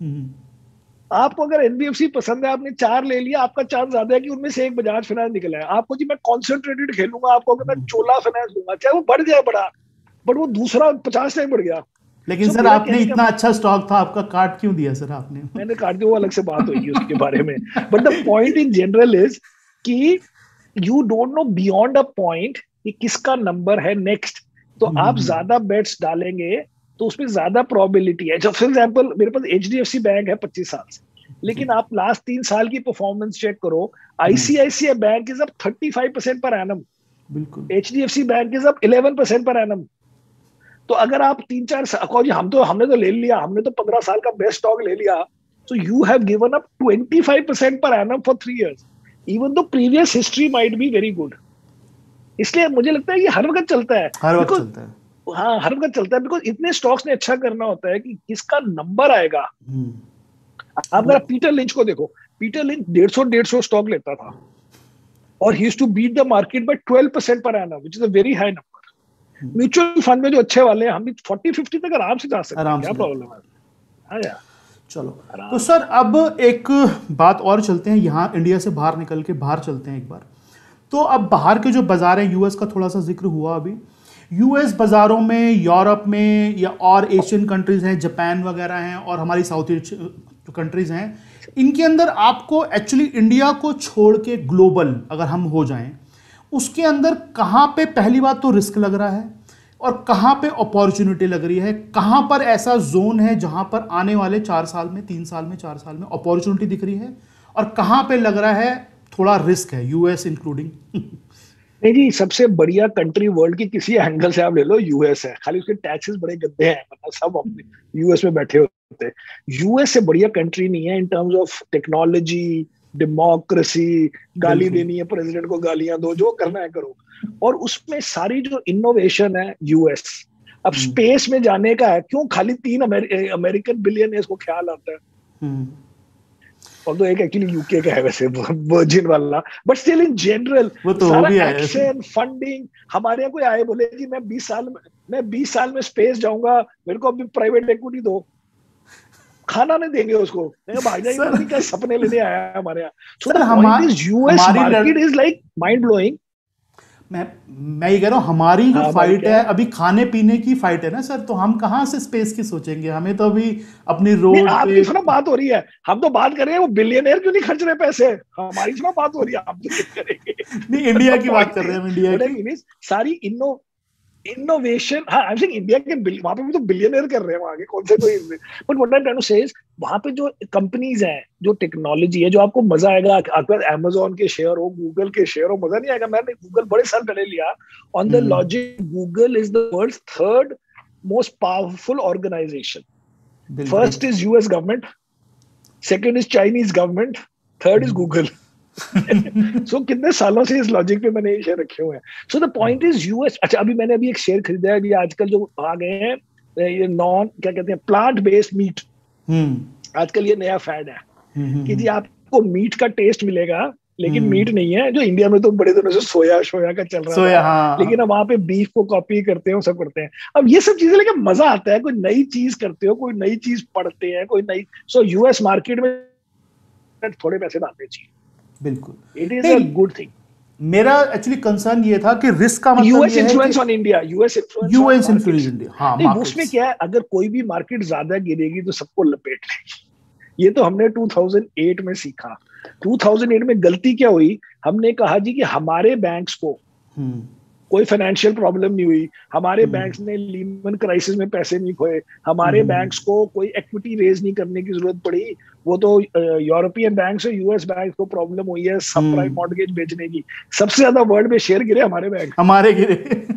आपको अगर एनबीएफसी पसंद है, आपने चार ले लिया, आपका चांस ज्यादा है कि उनमें से एक बजाज फाइनेंस निकला है। आपको जी मैं कॉन्सेंट्रेटेड खेलूंगा, आपको अगर मैं चोला फाइनेंस दूंगा, चाहे वो बढ़ जाए बड़ा, बट वो दूसरा पचास टाइम बढ़ गया।
लेकिन सर आपने इतना अच्छा स्टॉक था, आपका काट क्यों दिया सर आपने?
मैंने काट दिया, वो अलग से बात होगी उसके बारे में। But the point in general is कि you don't know beyond a point कि किसका नंबर है नेक्स्ट। तो आप ज्यादा बेट्स डालेंगे तो उसमें ज्यादा प्रोबेबिलिटी है। जब फॉर एग्जांपल मेरे पास एचडीएफसी बैंक है पच्चीस साल से, लेकिन आप लास्ट तीन साल की परफॉर्मेंस चेक करो, ICICI bank is up thirty five percent per annum,
बिल्कुल,
HDFC bank is up eleven percent per annum. तो अगर आप तीन चार जी हम तो हमने तो ले लिया, हमने तो पंद्रह साल का बेस्ट स्टॉक ले लिया, तो you have given up twenty five percent per annum for three years, even though previous history might be very good. इसलिए मुझे लगता है ये हर वक्त चलता है,
हर वक्त चलता है।
हाँ, हर वक्त चलता है, बिकॉज इतने स्टॉक्स ने अच्छा करना होता है कि किसका नंबर आएगा। आप अगर पीटर लिंच को देखो, पीटर लिंच डेढ़ सौ डेढ़ सौ स्टॉक लेता था और he used to beat the market by twelve percent per annum, which is a very high number. Mutual fund में जो अच्छे वाले हैं, हम भी फोर्टी फिफ्टी तक आराम से जा सकते हैं, क्या प्रॉब्लम है? हाँ यार,
चलो। तो सर अब एक बात और चलते हैं, यहाँ इंडिया से बाहर निकल के बाहर चलते हैं एक बार। तो अब बाहर के जो बाजार है, यूएस का थोड़ा सा जिक्र हुआ अभी, यूएस बाज़ारों में, यूरोप में या और एशियन कंट्रीज़ हैं, जापान वगैरह हैं और हमारी साउथ एशियन जो कंट्रीज़ हैं, इनके अंदर आपको एक्चुअली इंडिया को छोड़ के ग्लोबल अगर हम हो जाएं, उसके अंदर कहाँ पे पहली बात तो रिस्क लग रहा है और कहाँ पे अपॉर्चुनिटी लग रही है, कहाँ पर ऐसा जोन है जहाँ पर आने वाले चार साल में, तीन साल में, चार साल में अपॉर्चुनिटी दिख रही है, और कहाँ पे लग रहा है थोड़ा रिस्क है, यूएस इंक्लूडिंग?
नहीं जी, सबसे बढ़िया कंट्री वर्ल्ड की किसी एंगल से आप ले लो यूएस है, खाली उसके टैक्सेस बड़े गंदे हैं, मतलब सब अपने यूएस में बैठे होते हैं। यूएस से बढ़िया कंट्री नहीं है in terms of technology, democracy, गाली देनी है प्रेसिडेंट को, गालियां दो, जो करना है करो। और उसमें सारी जो इनोवेशन है यूएस, अब स्पेस में जाने का है, क्यों खाली तीन अमेरि, अमेरिकन बिलियनियर्स को ख्याल आता है, और तो एक एक्चुअली यूके का है वैसे, वर्जिन वाला, बट स्टिल इन जनरल सारा एक्शन फंडिंग। हमारे यहाँ कोई आए बोले जी मैं बीस साल में मैं बीस साल में स्पेस जाऊंगा, मेरे को अभी प्राइवेट इक्विटी दो, खाना नहीं देंगे उसको, भाई क्या सपने लेने आया है हमारे यहाँ। So the point is US market is like mind blowing.
मैं मैं ये कह रहा हूँ, हमारी जो हाँ, फाइट है अभी खाने पीने की फाइट है ना सर, तो हम कहाँ से स्पेस की सोचेंगे, हमें तो अभी अपनी रोड
आपकी सुना बात हो रही है, हम तो बात कर रहे हैं वो बिलियनर क्यों नहीं खर्च रहे पैसे, हमारी सुना बात हो रही है, आप तो करेंगे नहीं,
इंडिया की बात कर रहे हैं, इंडिया की
सारी इनो इनोवेशन। हाँ, आई थिंक इंडिया के वहां पे भी तो बिलियनर कर रहे हैं वहां के, कौन से कोई, but what I trying to say is वहां पे जो कंपनीज हैं, जो टेक्नोलॉजी है, जो आपको मजा आएगा, आपके पास अमेज़न के शेयर हो, गूगल के शेयर हो, मजा नहीं आएगा। मैंने गूगल बड़े साल पहले लिया on the logic, Google is the world's third most powerful organisation. First is US government, second is Chinese government, third is Google. So कितने सालों से इस लॉजिक पे मैंने ये शेयर रखे हुए हैं। So the point is US. अच्छा, अभी मैंने अभी एक शेयर खरीदा है, अभी आजकल जो आ गए हैं ये नॉन क्या कहते हैं प्लांट बेस्ड मीट, आजकल ये नया फैड है कि जी आपको मीट का टेस्ट मिलेगा, लेकिन मीट नहीं है, जो इंडिया में तो बड़े दिनों से सोया सोया का चल रहा
सोया,
था,
हाँ।
लेकिन अब वहां पे बीफ को कॉपी करते हैं, सब करते हैं। अब ये सब चीजें लेकिन मजा आता है, कोई नई चीज करते हो, कोई नई चीज पढ़ते हैं, कोई नई। सो यूएस मार्केट में थोड़े पैसे डालने चाहिए,
बिल्कुल,
it is a good thing.
मेरा एक्चुअली कंसर्न ये था कि रिस्क का मतलब
US influence on India, US influence
US influence India, हाँ,
नहीं उसमें क्या है, अगर कोई भी मार्केट ज्यादा गिरेगी तो सबको लपेट लेगी। ये तो हमने दो हज़ार आठ में सीखा। दो हज़ार आठ में गलती क्या हुई, हमने कहा जी कि हमारे बैंक्स को कोई फाइनेंशियल प्रॉब्लम नहीं हुई, हमारे बैंक्स ने लीमन क्राइसिस में पैसे नहीं खोए, हमारे बैंक्स को कोई इक्विटी रेज नहीं करने की जरूरत पड़ी, वो तो यूरोपियन बैंक्स और यूएस बैंक्स को प्रॉब्लम हुई है सब प्राइम मॉर्गेज बेचने की। सबसे ज्यादा वर्ल्ड में शेयर गिरे हमारे बैंक,
हमारे गिरे।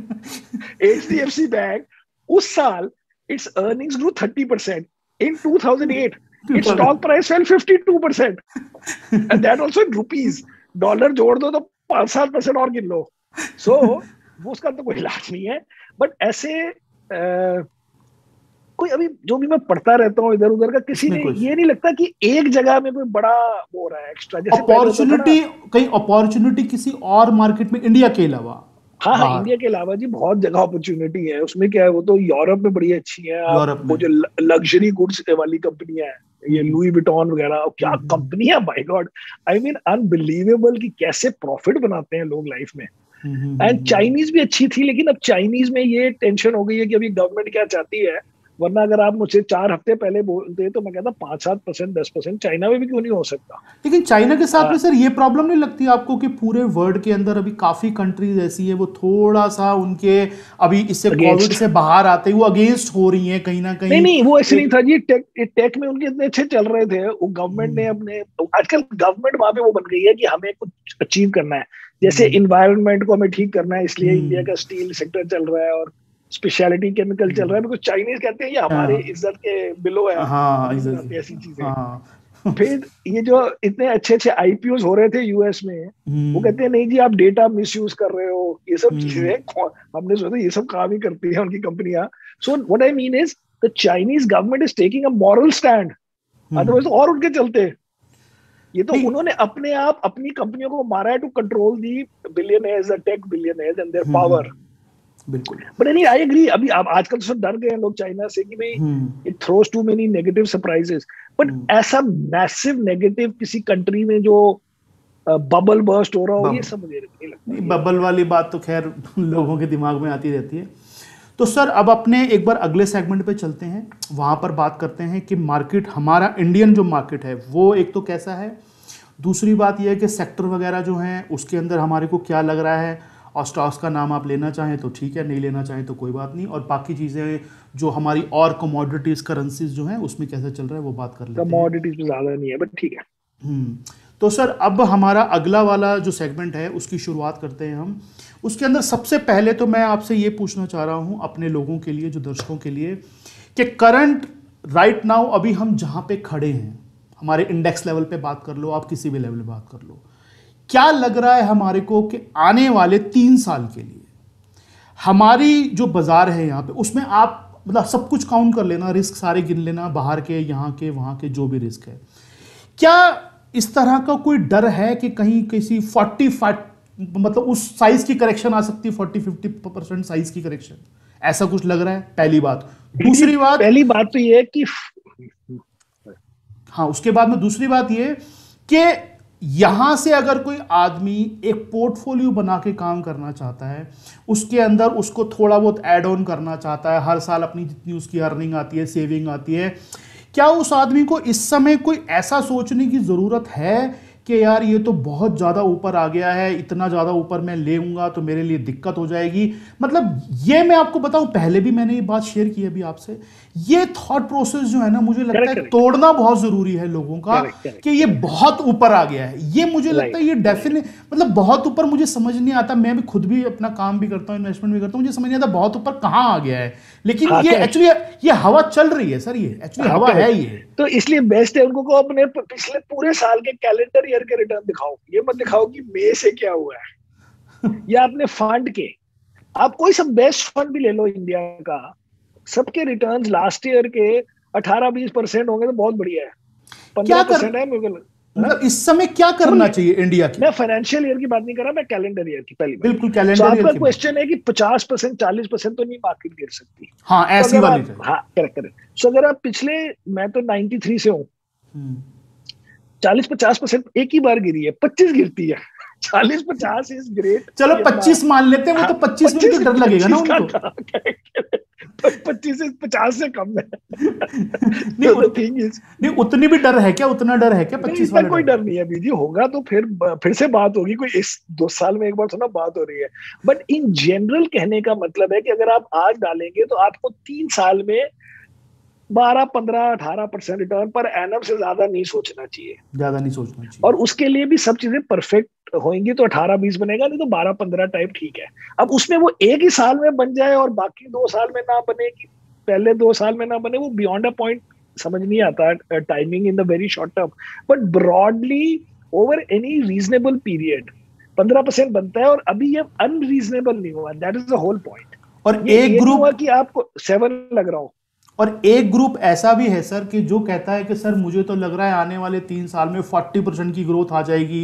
एचडीएफसी बैंक उस साल its earnings grow thirty percent in two thousand eight, its stock price fell fifty two percent and that also in rupees. Dollar जोड़ दो तो पांच सात परसेंट और गिन लो। सो so, वो उसका तो कोई इलाज नहीं है। बट ऐसे आ, कोई अभी जो भी मैं पढ़ता रहता हूँ इधर उधर का, किसी ने ये नहीं लगता कि एक जगह में कोई बड़ा हो रहा है एक्स्ट्रा, जैसे
अपॉर्चुनिटी, कहीं अपॉर्चुनिटी किसी और मार्केट में इंडिया के अलावा।
हाँ हाँ, इंडिया के अलावा जी बहुत जगह अपॉर्चुनिटी है। उसमें क्या है, वो तो यूरोप में बड़ी अच्छी है, वो जो लग्जरी गुड्स वाली कंपनियां हैं, ये लुई विटॉन वगैरह, क्या कंपनी है, by God, I mean unbelievable कि कैसे प्रॉफिट बनाते हैं लोग लाइफ में। एंड चाइनीज भी अच्छी थी, लेकिन अब चाइनीज में ये टेंशन हो गई है कि अभी गवर्नमेंट क्या चाहती है, वरना अगर आप मुझसे चार हफ्ते पहले बोलते तो मैं कहता पांच सात परसेंट दस परसेंट चाइना में भी क्यों नहीं हो सकता।
लेकिन चाइना के साथ में सर ये प्रॉब्लम नहीं लगती आपको कि पूरे वर्ल्ड के अंदर अभी काफी कंट्रीज ऐसी है, वो थोड़ा सा उनके अभी इससे कोविड से बाहर आते वो अगेंस्ट हो रही है कहीं ना कहीं?
नहीं नहीं, वो ऐसे नहीं था जी, टेक टेक में उनके इतने अच्छे चल रहे थे, वो गवर्नमेंट ने अपने, आजकल गवर्नमेंट वहां पे वो बन गई है कि हमें कुछ अचीव करना है, जैसे इन्वायरमेंट को हमें ठीक करना है, इसलिए इंडिया का स्टील सेक्टर चल रहा है और स्पेशलिटी केमिकल चल रहा है, बिकॉज चाइनीज कहते हैं ये हमारे इज्जत के बिलो है,
हाँ,
ऐसी चीजें। हाँ। फिर ये जो इतने अच्छे अच्छे आईपीओ हो रहे थे यूएस में, वो कहते हैं नहीं जी आप डेटा मिसयूज कर रहे हो, ये सब चीजें हमने सोचा ये सब काम ही करती है उनकी कंपनियां। So what I mean is the Chinese government is taking a moral stand, otherwise और उनके चलते। ये तो उन्होंने अपने आप अपनी कंपनियों को मारा है to control the billionaires, the tech billionaires and their power.
बिल्कुल,
बट नहीं, आई एग्री। अभी आप आजकल तो सब डर गए हैं लोग चाइना से कि भाई it throws too many negative surprises, but ऐसा मैसिव नेगेटिव किसी कंट्री में जो बबल बर्स्ट हो रहा हो, ये सब मुझे नहीं लगता।
बबल वाली बात तो खैर लोगों के दिमाग में आती रहती है। तो सर अब अपने एक बार अगले सेगमेंट पे चलते हैं, वहाँ पर बात करते हैं कि मार्केट, हमारा इंडियन जो मार्केट है वो एक तो कैसा है, दूसरी बात यह है कि सेक्टर वगैरह जो हैं उसके अंदर हमारे को क्या लग रहा है, और स्टॉक्स का नाम आप लेना चाहें तो ठीक है, नहीं लेना चाहें तो कोई बात नहीं, और बाकी चीज़ें जो हमारी और कमोडिटीज़ करेंसीज जो हैं उसमें कैसे चल रहा है वो बात कर लेते हैं।
कमोडिटीज में ज़्यादा नहीं है बट ठीक है।
हम्म तो सर अब हमारा अगला वाला जो सेगमेंट है उसकी शुरुआत करते हैं हम। उसके अंदर सबसे पहले तो मैं आपसे ये पूछना चाह रहा हूँ अपने लोगों के लिए, जो दर्शकों के लिए, कि करंट राइट नाउ अभी हम जहाँ पे खड़े हैं, हमारे इंडेक्स लेवल पे बात कर लो, आप किसी भी लेवल पे बात कर लो, क्या लग रहा है हमारे को कि आने वाले तीन साल के लिए हमारी जो बाजार है यहाँ पे, उसमें आप मतलब सब कुछ काउंट कर लेना, रिस्क सारे गिन लेना, बाहर के, यहाँ के, वहाँ के, जो भी रिस्क है, क्या इस तरह का कोई डर है कि कहीं किसी फोर्टी मतलब उस साइज की करेक्शन आ सकती है, फोर्टी फिफ्टी परसेंट साइज की करेक्शन, ऐसा कुछ लग रहा है? पहली बात। दूसरी बात,
पहली बात तो ये है कि
हाँ, उसके बाद में दूसरी बात ये कि यहां से अगर कोई आदमी एक पोर्टफोलियो बना के काम करना चाहता है, उसके अंदर उसको थोड़ा बहुत ऐड ऑन करना चाहता है, हर साल अपनी जितनी उसकी अर्निंग आती है, सेविंग आती है, क्या उस आदमी को इस समय कोई ऐसा सोचने की जरूरत है कि यार ये तो बहुत ज़्यादा ऊपर आ गया है, इतना ज़्यादा ऊपर मैं लेऊंगा तो मेरे लिए दिक्कत हो जाएगी? मतलब ये मैं आपको बताऊं, पहले भी मैंने ये बात शेयर की अभी आपसे, ये थॉट प्रोसेस जो है ना, मुझे लगता है तोड़ना बहुत ज़रूरी है लोगों का, कि ये बहुत ऊपर आ गया है। ये मुझे लगता है ये डेफिनेट मतलब बहुत ऊपर, मुझे समझ नहीं आता, मैं भी खुद भी अपना काम भी करता हूँ, इन्वेस्टमेंट भी करता हूँ, मुझे समझ नहीं आता बहुत ऊपर कहाँ आ गया है, लेकिन ये एक्चुअली ये हवा चल रही है सर, ये एक्चुअली हवा है ये।
तो इसलिए बेस्ट है उनको को अपने पिछले पूरे साल के कैलेंडर ईयर के रिटर्न दिखाओ, ये मत दिखाओ कि मई से क्या हुआ है या अपने फंड के, आप कोई सब बेस्ट फंड भी ले लो इंडिया का, सबके रिटर्न्स लास्ट ईयर के अठारह बीस परसेंट होंगे तो बहुत बढ़िया है। पंद्रह परसेंट है मुझे
मतलब इस समय क्या करना चाहिए इंडिया की?
मैं फाइनेंशियल ईयर की बात नहीं कर रहा, मैं कैलेंडर ईयर की पहली
बिल्कुल कैलेंडर ईयर की।
आपका क्वेश्चन है कि पचास परसेंट चालीस परसेंट तो नहीं मार्केट गिर सकती।
हाँ, ऐसी
तो
वाली।
हाँ, करेक्ट करेक्ट। सो अगर आप पिछले, मैं तो तिरानवे से हूँ, चालीस पचास परसेंट एक ही बार गिरी है, पच्चीस गिरती है, चालीस पचास इज ग्रेट।
चलो पच्चीस मान लेते हैं, वो तो पच्चीस में तो डर लगेगा ना उनको,
पच्चीस से पचास से कम है।
नहीं, उत, नहीं उतनी भी डर है क्या? उतना डर है क्या पच्चीस वाला?
कोई डर नहीं है बीजी, होगा तो फिर फिर से बात होगी, कोई इस दो साल में एक बार थोड़ा बात हो रही है। बट इन जनरल कहने का मतलब है कि अगर आप आज डालेंगे तो आपको तीन साल में बारह पंद्रह अठारह परसेंट रिटर्न पर एनम से ज्यादा नहीं सोचना चाहिए,
ज्यादा नहीं सोचना चाहिए।
और उसके लिए भी सब चीजें परफेक्ट होंगी तो अठारह बीस बनेगा, नहीं तो बारह पंद्रह टाइप ठीक है। अब उसमें वो एक ही साल में बन जाए और बाकी दो साल में ना बने, कि पहले दो साल में ना बने, वो बियॉन्ड अ पॉइंट समझ नहीं आता, timing in the very short term. But broadly over any reasonable period पंद्रह परसेंट बनता है, और अभी ये अनरीजनेबल नहीं हुआ, that is the whole point.
और एक ग्रुप
कि आपको सेवन लग रहा हो,
और एक ग्रुप ऐसा भी है सर कि जो कहता है कि सर मुझे तो लग रहा है आने वाले तीन साल में चालीस परसेंट की ग्रोथ आ जाएगी।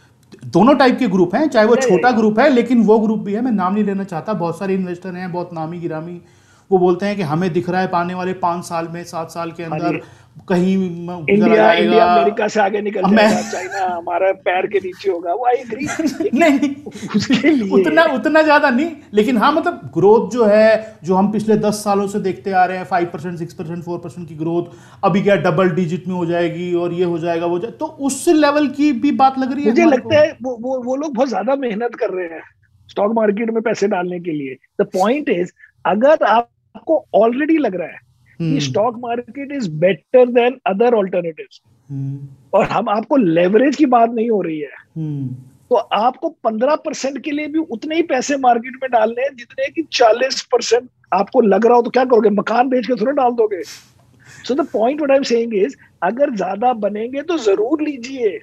दोनों टाइप के ग्रुप हैं, चाहे वो छोटा ग्रुप है, लेकिन वो ग्रुप भी है, मैं नाम नहीं लेना चाहता, बहुत सारे इन्वेस्टर हैं, बहुत नामी गिरामी, वो बोलते हैं कि हमें दिख रहा है आने वाले पांच साल में, सात साल के अंदर कहीं
इंडिया इंडिया अमेरिका से आगे निकल जाएगा, चाइना हमारा पैर के नीचे होगा। वो आई एग्री
नहीं, उसके लिए उतना उतना ज्यादा नहीं, लेकिन हाँ मतलब ग्रोथ जो है, जो हम पिछले दस सालों से देखते आ रहे हैं, five percent six percent four percent की ग्रोथ, अभी क्या डबल डिजिट में हो जाएगी और ये हो जाएगा वो जाए, तो उस लेवल की भी बात लग रही है।
मुझे लगता है वो वो वो लोग बहुत ज्यादा मेहनत कर रहे हैं स्टॉक मार्केट में पैसे डालने के लिए। द पॉइंट इज, अगर आपको ऑलरेडी लग रहा है कि stock market is better than other alternatives, और हम आपको लेवरेज की बात नहीं हो रही है, तो आपको पंद्रह परसेंट के लिए भी उतने ही पैसे मार्केट में डालने हैं जितने कि चालीस परसेंट आपको लग रहा हो। तो क्या करोगे, मकान बेच के थोड़ा डाल दोगे? So the point what I am saying is, अगर ज्यादा बनेंगे तो जरूर लीजिए,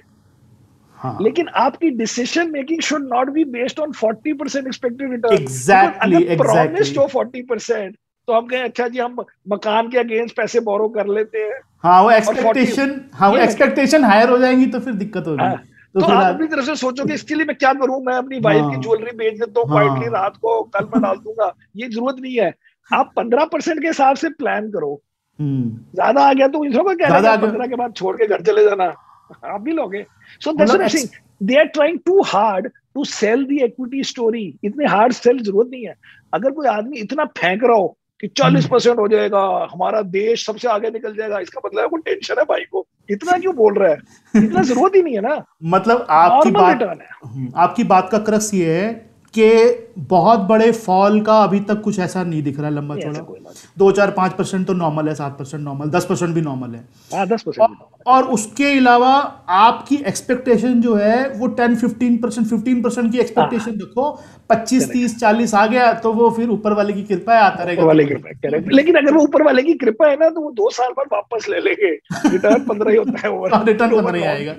हाँ। लेकिन आपकी decision making should not be based on forty percent expected return.
Exactly,
promised हो फोर्टी परसेंट, तो हम कहें अच्छा जी हम मकान के अगेंस्ट पैसे बोरो कर लेते हैं,
हाँ वो एक्सपेक्टेशन हाँ वो एक्सपेक्टेशन हायर हो जाएंगी तो फिर दिक्कत होगी।
हाँ, तो, तो आप अपनी तरफ से सोचोगे इसके लिए मैं क्या करूं, मैं अपनी वाइफ की ज्वेलरी बेच देता हूँ क्वाइटली रात को, कल मैं डाल दूंगा, ये जरूरत नहीं है। आप पंद्रह परसेंट के हिसाब से प्लान करो, ज्यादा आ गया तो पंद्रह के बाद छोड़ के घर चले जाना, आप भी लोगे। So that's what I am saying, they are trying too hard to sell the equity story. इतने हार्ड सेल जरूरत नहीं है। अगर कोई आदमी इतना फेंक रहा हो कि चालीस परसेंट हो जाएगा, हमारा देश सबसे आगे निकल जाएगा, इसका मतलब है कोई टेंशन है भाई को, इतना क्यों बोल रहा है? इतना जरूरत ही नहीं है ना।
मतलब आपकी बात आपकी बात का क्रक्स ये है कि बहुत बड़े फॉल का अभी तक कुछ ऐसा नहीं दिख रहा है लंबा चौड़ा। दो चार पांच परसेंट तो नॉर्मल है, सात परसेंट नॉर्मल, दस परसेंट भी नॉर्मल है।
हाँ, दस परसेंट
और, और उसके अलावा आपकी एक्सपेक्टेशन जो है वो ten fifteen percent fifteen percent की एक्सपेक्टेशन रखो। पच्चीस तीस चालीस आ गया तो वो फिर ऊपर वाले की कृपा है, आता रहेगा
वाले कृपा। लेकिन अगर वो ऊपर वाले की कृपा है ना तो वो दो साल बाद वापस ले लेंगे, रिटर्न पंद्रह ही होता है,
रिटर्न पंद्रह ही आएगा।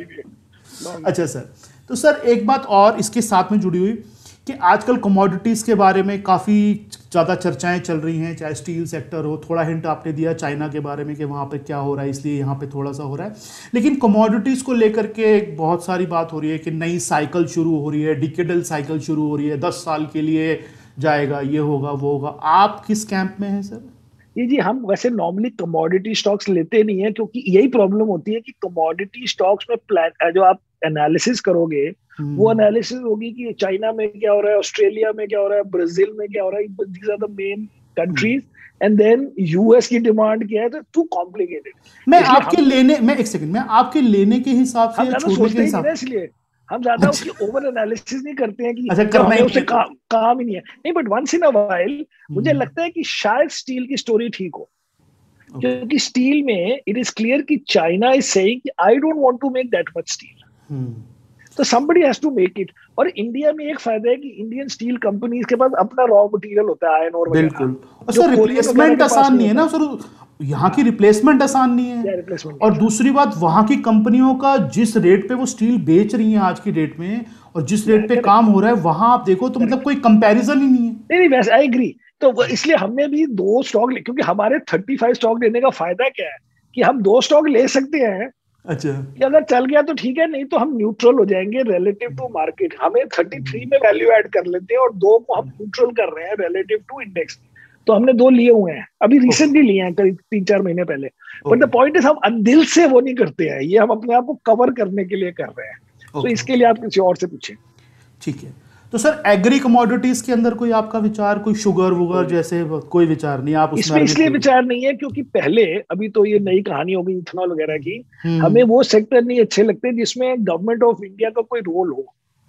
अच्छा सर, तो सर एक बात और इसके साथ में जुड़ी हुई कि आजकल कमोडिटीज़ के बारे में काफ़ी ज़्यादा चर्चाएं चल रही हैं, चाहे स्टील सेक्टर हो, थोड़ा हिंट आपने दिया चाइना के बारे में कि वहाँ पे क्या हो रहा है, इसलिए यहाँ पे थोड़ा सा हो रहा है। लेकिन कमोडिटीज़ को लेकर के बहुत सारी बात हो रही है कि नई साइकिल शुरू हो रही है, डिकेडल साइकिल शुरू हो रही है, दस साल के लिए जाएगा, ये होगा वो होगा। आप किस कैंप में हैं सर?
जी जी, हम वैसे नॉर्मली कमोडिटी स्टॉक्स लेते नहीं है, क्योंकि यही प्रॉब्लम होती है कि कमोडिटी स्टॉक्स में प्लान जो आप एनालिसिस करोगे वो एनालिसिस होगी कि चाइना में क्या हो रहा है, ऑस्ट्रेलिया में क्या हो रहा है, ब्राजील में क्या हो रहा है, these are the main countries, and then US की डिमांड क्या है, तो टू कॉम्प्लिकेटेड।
मैं आपके लेने मैं एक सेकंड मैं आपके लेने के हिसाब से
या छोड़ने के हिसाब से, इसलिए हम ज्यादा उसकी ओवर एनालिसिस नहीं करते हैं कि
अच्छा,
हमें उससे का, काम ही नहीं है। नहीं, but once in a while मुझे लगता है कि शायद स्टील की स्टोरी ठीक हो, क्योंकि स्टील में इट इज क्लियर कि China is saying I don't want to make that much steel, तो somebody has to make it। और इंडिया में एक फायदा है कि इंडियन स्टील कंपनीज के पास अपना रॉ मटेरियल होता है, आयरन ओर वगैरह।
बिल्कुल, और सर रिप्लेसमेंट आसान नहीं है ना सर, यहाँ की रिप्लेसमेंट आसान नहीं है। और दूसरी बात, वहाँ की कंपनियों का जिस रेट पे वो स्टील बेच रही हैं आज की डेट में और जिस रेट पे काम हो रहा है, वहाँ आप देखो तो मतलब कोई कंपैरिजन ही नहीं है।
नहीं नहीं, वैसे आई एग्री। तो इसलिए हमने भी दो स्टॉक ले, क्योंकि हमारे थर्टी फाइव स्टॉक लेने का फायदा क्या है कि हम दो स्टॉक ले सकते हैं।
अच्छा,
कि अगर चल गया तो ठीक है, नहीं तो हम न्यूट्रल हो जाएंगे रिलेटिव टू मार्केट। हमें थर्टी थ्री में वैल्यू ऐड कर लेते हैं और दो को हम न्यूट्रल कर रहे हैं रिलेटिव टू इंडेक्स। तो हमने दो लिए हुए हैं, अभी रिसेंटली लिए हैं, करीब तीन चार महीने पहले। बट द पॉइंट इज हम दिल से वो नहीं करते हैं, ये हम अपने आप को कवर करने के लिए कर रहे हैं। तो so इसके लिए आप किसी और से पूछें।
ठीक है, तो सर एग्री कमोडिटीज के अंदर कोई आपका विचार, कोई शुगर वुगर जैसे कोई विचार नहीं आप
इसमें? इसलिए विचार नहीं है क्योंकि पहले, अभी तो ये नई कहानी हो गई इथेनॉल वगैरह की, हमें वो सेक्टर नहीं अच्छे लगते जिसमें गवर्नमेंट ऑफ इंडिया का कोई रोल हो।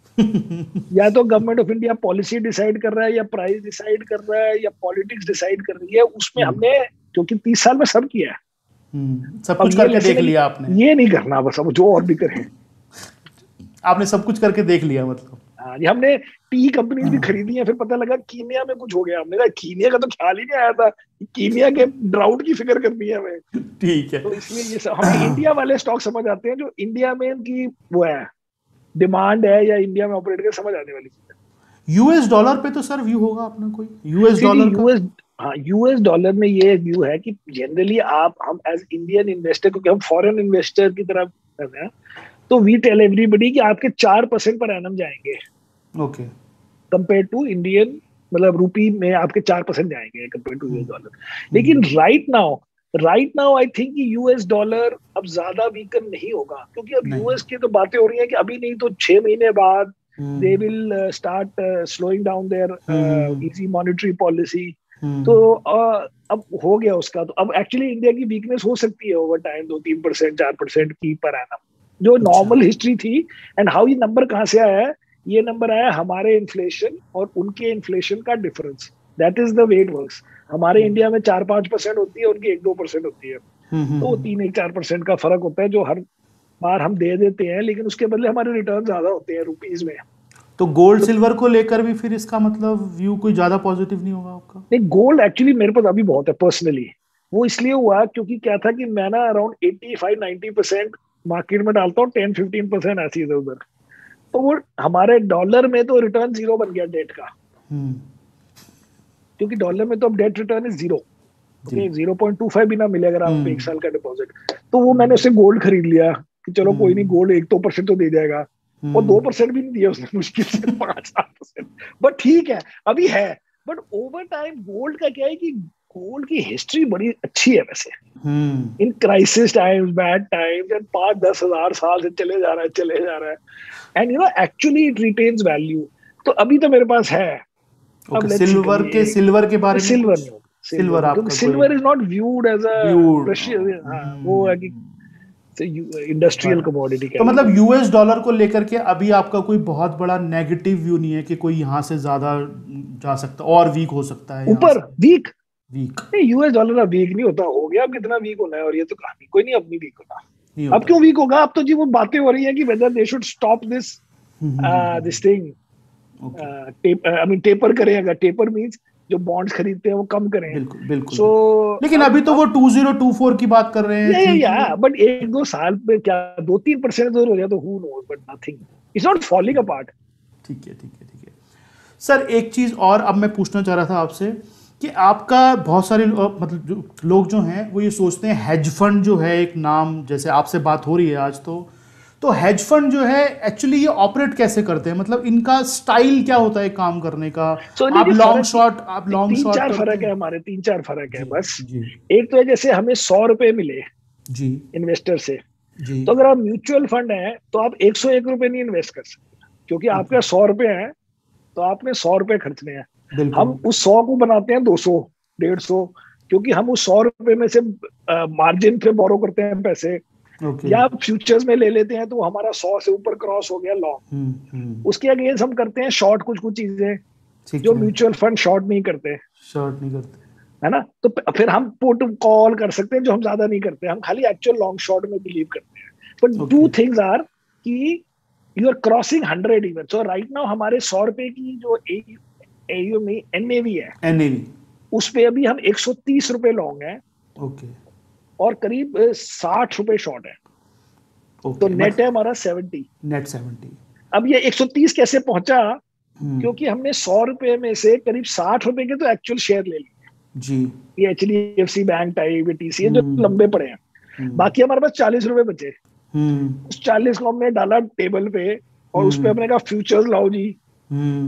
या तो government of India policy decide कर रहा है, या प्राइस डिसाइड कर रहा है, या पॉलिटिक्स डिसाइड कर रही है। उसमें हमने, क्योंकि तीस साल में सब किया है,
सब कुछ करके देख लिया आपने,
ये नहीं करना बस, अब जो और भी करें।
आपने सब कुछ करके देख लिया मतलब।
हाँ, हमने टी कंपनीज भी खरीदी है, फिर पता लगा कीनिया में कुछ हो गया। हमने कहा कीनिया का तो ख्याल ही नहीं आया था, कीनिया के ड्राउट की फिक्र करनी है हमें।
ठीक है,
तो इसलिए ये सब हमें इंडिया वाले स्टॉक समझ आते हैं, जो इंडिया में इनकी वो है डिमांड है, या इंडिया में ऑपरेट कर समझ आने वाली चीज है।
यूएस डॉलर पे तो सर व्यू होगा अपना कोई? यूएस डॉलर
यूएस हाँ, यूएस डॉलर में ये व्यू है कि जनरली आप, हम एज इंडियन इन्वेस्टर, क्योंकि हम फॉरेन इन्वेस्टर की तरफ कर रहे हैं, तो वी टेल एवरीबडी कि आपके चार परसेंट पर एनम जाएंगे।
ओके,
कंपेयर टू इंडियन, मतलब रूपी में आपके चार परसेंट जाएंगे कंपेयर टू यूएस डॉलर। लेकिन right now right now I think US dollar अब ज्यादा वीकन नहीं होगा, क्योंकि अब यूएस की तो बातें हो रही है कि अभी नहीं तो छह महीने बाद they will start slowing down their easy monetary policy. तो uh, अब हो गया उसका, तो अब एक्चुअली इंडिया की वीकनेस हो सकती है ओवर टाइम, दो तीन परसेंट चार परसेंट की पर एनम, जो नॉर्मल हिस्ट्री थी। एंड हाउ ये नंबर कहाँ से आया है? ये नंबर आया हमारे इन्फ्लेशन और उनके इन्फ्लेशन का difference. That is the way it works. हमारे इंडिया में चार पांच परसेंट होती है, उनकी एक दो परसेंट होती है, तो तीन एक चार परसेंट का फर्क होता है, जो हर बार हम दे देते हैं, लेकिन उसके बदले हमारे रिटर्न ज्यादा होते हैं रुपीज में।
तो गोल्ड तो, सिल्वर को लेकर भी फिर इसका मतलब व्यू कोई ज्यादा पॉजिटिव नहीं होगा आपका?
नहीं, गोल्ड एक्चुअली मेरे पास अभी बहुत है पर्सनली। वो इसलिए हुआ क्योंकि क्या था कि मैं ना around eighty five ninety percent market में डालता हूँ, टेन फिफ्टीन परसेंट ऐसी इधर उधर। तो वो हमारे डॉलर में तो रिटर्न जीरो बन गया डेट का, क्योंकि डॉलर में तो अब debt return is zero, zero point two five भी ना मिले अगर आप एक साल का डिपॉजिट। तो वो मैंने उससे गोल्ड खरीद लिया कि चलो कोई नहीं, गोल्ड एक दो परसेंट तो दे जाएगा, और दो परसेंट भी नहीं दिया उसने, मुश्किल से पांच सात परसेंट, बट ठीक है अभी है। बट ओवर टाइम गोल्ड का क्या है कि गोल्ड की हिस्ट्री बड़ी अच्छी है वैसे, in crisis times, bad times, पांच दस हजार साल से चले जा रहा है चले जा रहा है and you know actually it retains value. तो अभी तो मेरे पास है।
अब सिल्वर के सिल्वर के बारे में
सिल्वर
कुछ सिल्वर आपका
silver is not viewed as a precious, वो है कि इंडस्ट्रियल कमोडिटी।
तो मतलब यूएस डॉलर को लेकर के अभी आपका कोई बहुत बड़ा नेगेटिव व्यू नहीं है कि कोई यहाँ से ज्यादा जा सकता और वीक हो सकता है
ऊपर वीक
वीक
नहीं, यूएस डॉलर अब वीक नहीं होता, हो गया अब कितना वीक होना है, और ये तो कहानी कोई नहीं, अब नहीं वीक होना। अब क्यों वीक होगा? अब तो जी वो बातें हो रही है कि whether they should stop this this thing, I mean taper करें, अगर टेपर मींस जो बॉन्ड्स खरीदते हैं वो कम करें।
बिल्कुल बिल्कुल।
so,
लेकिन अभी तो वो टू ज़ीरो टू फोर की बात कर रहे हैं।
या या बट एक दो साल पे क्या दो तीन परसेंट तो हो जाए तो who knows, but nothing it's not falling apart.
ठीक है ठीक है ठीक है सर। एक चीज और अब मैं पूछना चाह रहा था आपसे कि आपका बहुत सारे मतलब जो लोग जो हैं वो ये सोचते हैं हेज फंड जो है एक नाम, जैसे आपसे बात हो रही है आज, तो तो हेज फंड जो है एक्चुअली ये ऑपरेट कैसे करते हैं, मतलब इनका स्टाइल क्या होता है काम करने का?
so,
आप लॉन्ग शॉट आप लॉन्ग शॉट
तीन चार फर्क है हमारे, तीन चार फर्क है बस। एक तो है जैसे हमें सौ रुपए मिले जी इन्वेस्टर से जी, तो अगर आप म्यूचुअल फंड है तो आप एक सौ एक रुपए नहीं इन्वेस्ट कर सकते, क्योंकि आपके सौ रुपए हैं तो आपने सौ रुपए खर्चने हैं। हम उस सौ को बनाते हैं दो सौ डेढ़ सौ, क्योंकि हम उस सौ रुपए में से मार्जिन पे बोरो करते हैं पैसे, okay. या फ्यूचर्स में ले लेते हैं तो हमारा सौ से ऊपर क्रॉस हो गया लॉन्ग, उसके अगेंस्ट हम करते हैं शॉर्ट कुछ कुछ चीजें जो म्यूचुअल फंड शॉर्ट नहीं करते शॉर्ट नहीं करते है ना। तो फिर हम पुट कॉल कर सकते हैं जो हम ज्यादा नहीं करते, हम खाली एक्चुअल लॉन्ग शॉर्ट में बिलीव करते हैं। बट टू थिंग्स आर कि you are crossing hundred even. So right now हमारे सौ रुपए की जो एयू में एनएवी है, एनएवी उस पे अभी हम एक सौ तीस रुपए लॉन्ग है ओके, और करीब साठ रुपए शॉर्ट है okay, तो नेट है हमारा सेवेंटी नेट सेवेंटी। अब ये एक सौ तीस कैसे पहुंचा? hmm. क्योंकि हमने सौ रुपए में से करीब साठ रुपए के तो एक्चुअल शेयर ले लिए जी, ये एचडीएफसी बैंक टाइप टीसीएस जो hmm. लंबे पड़े हैं, hmm. बाकी हमारे पास चालीस रुपए बचे। hmm. उस चालीस को हमने डाला टेबल पे और hmm. उस पे हमने कहा फ्यूचर्स लाओ जी, hmm.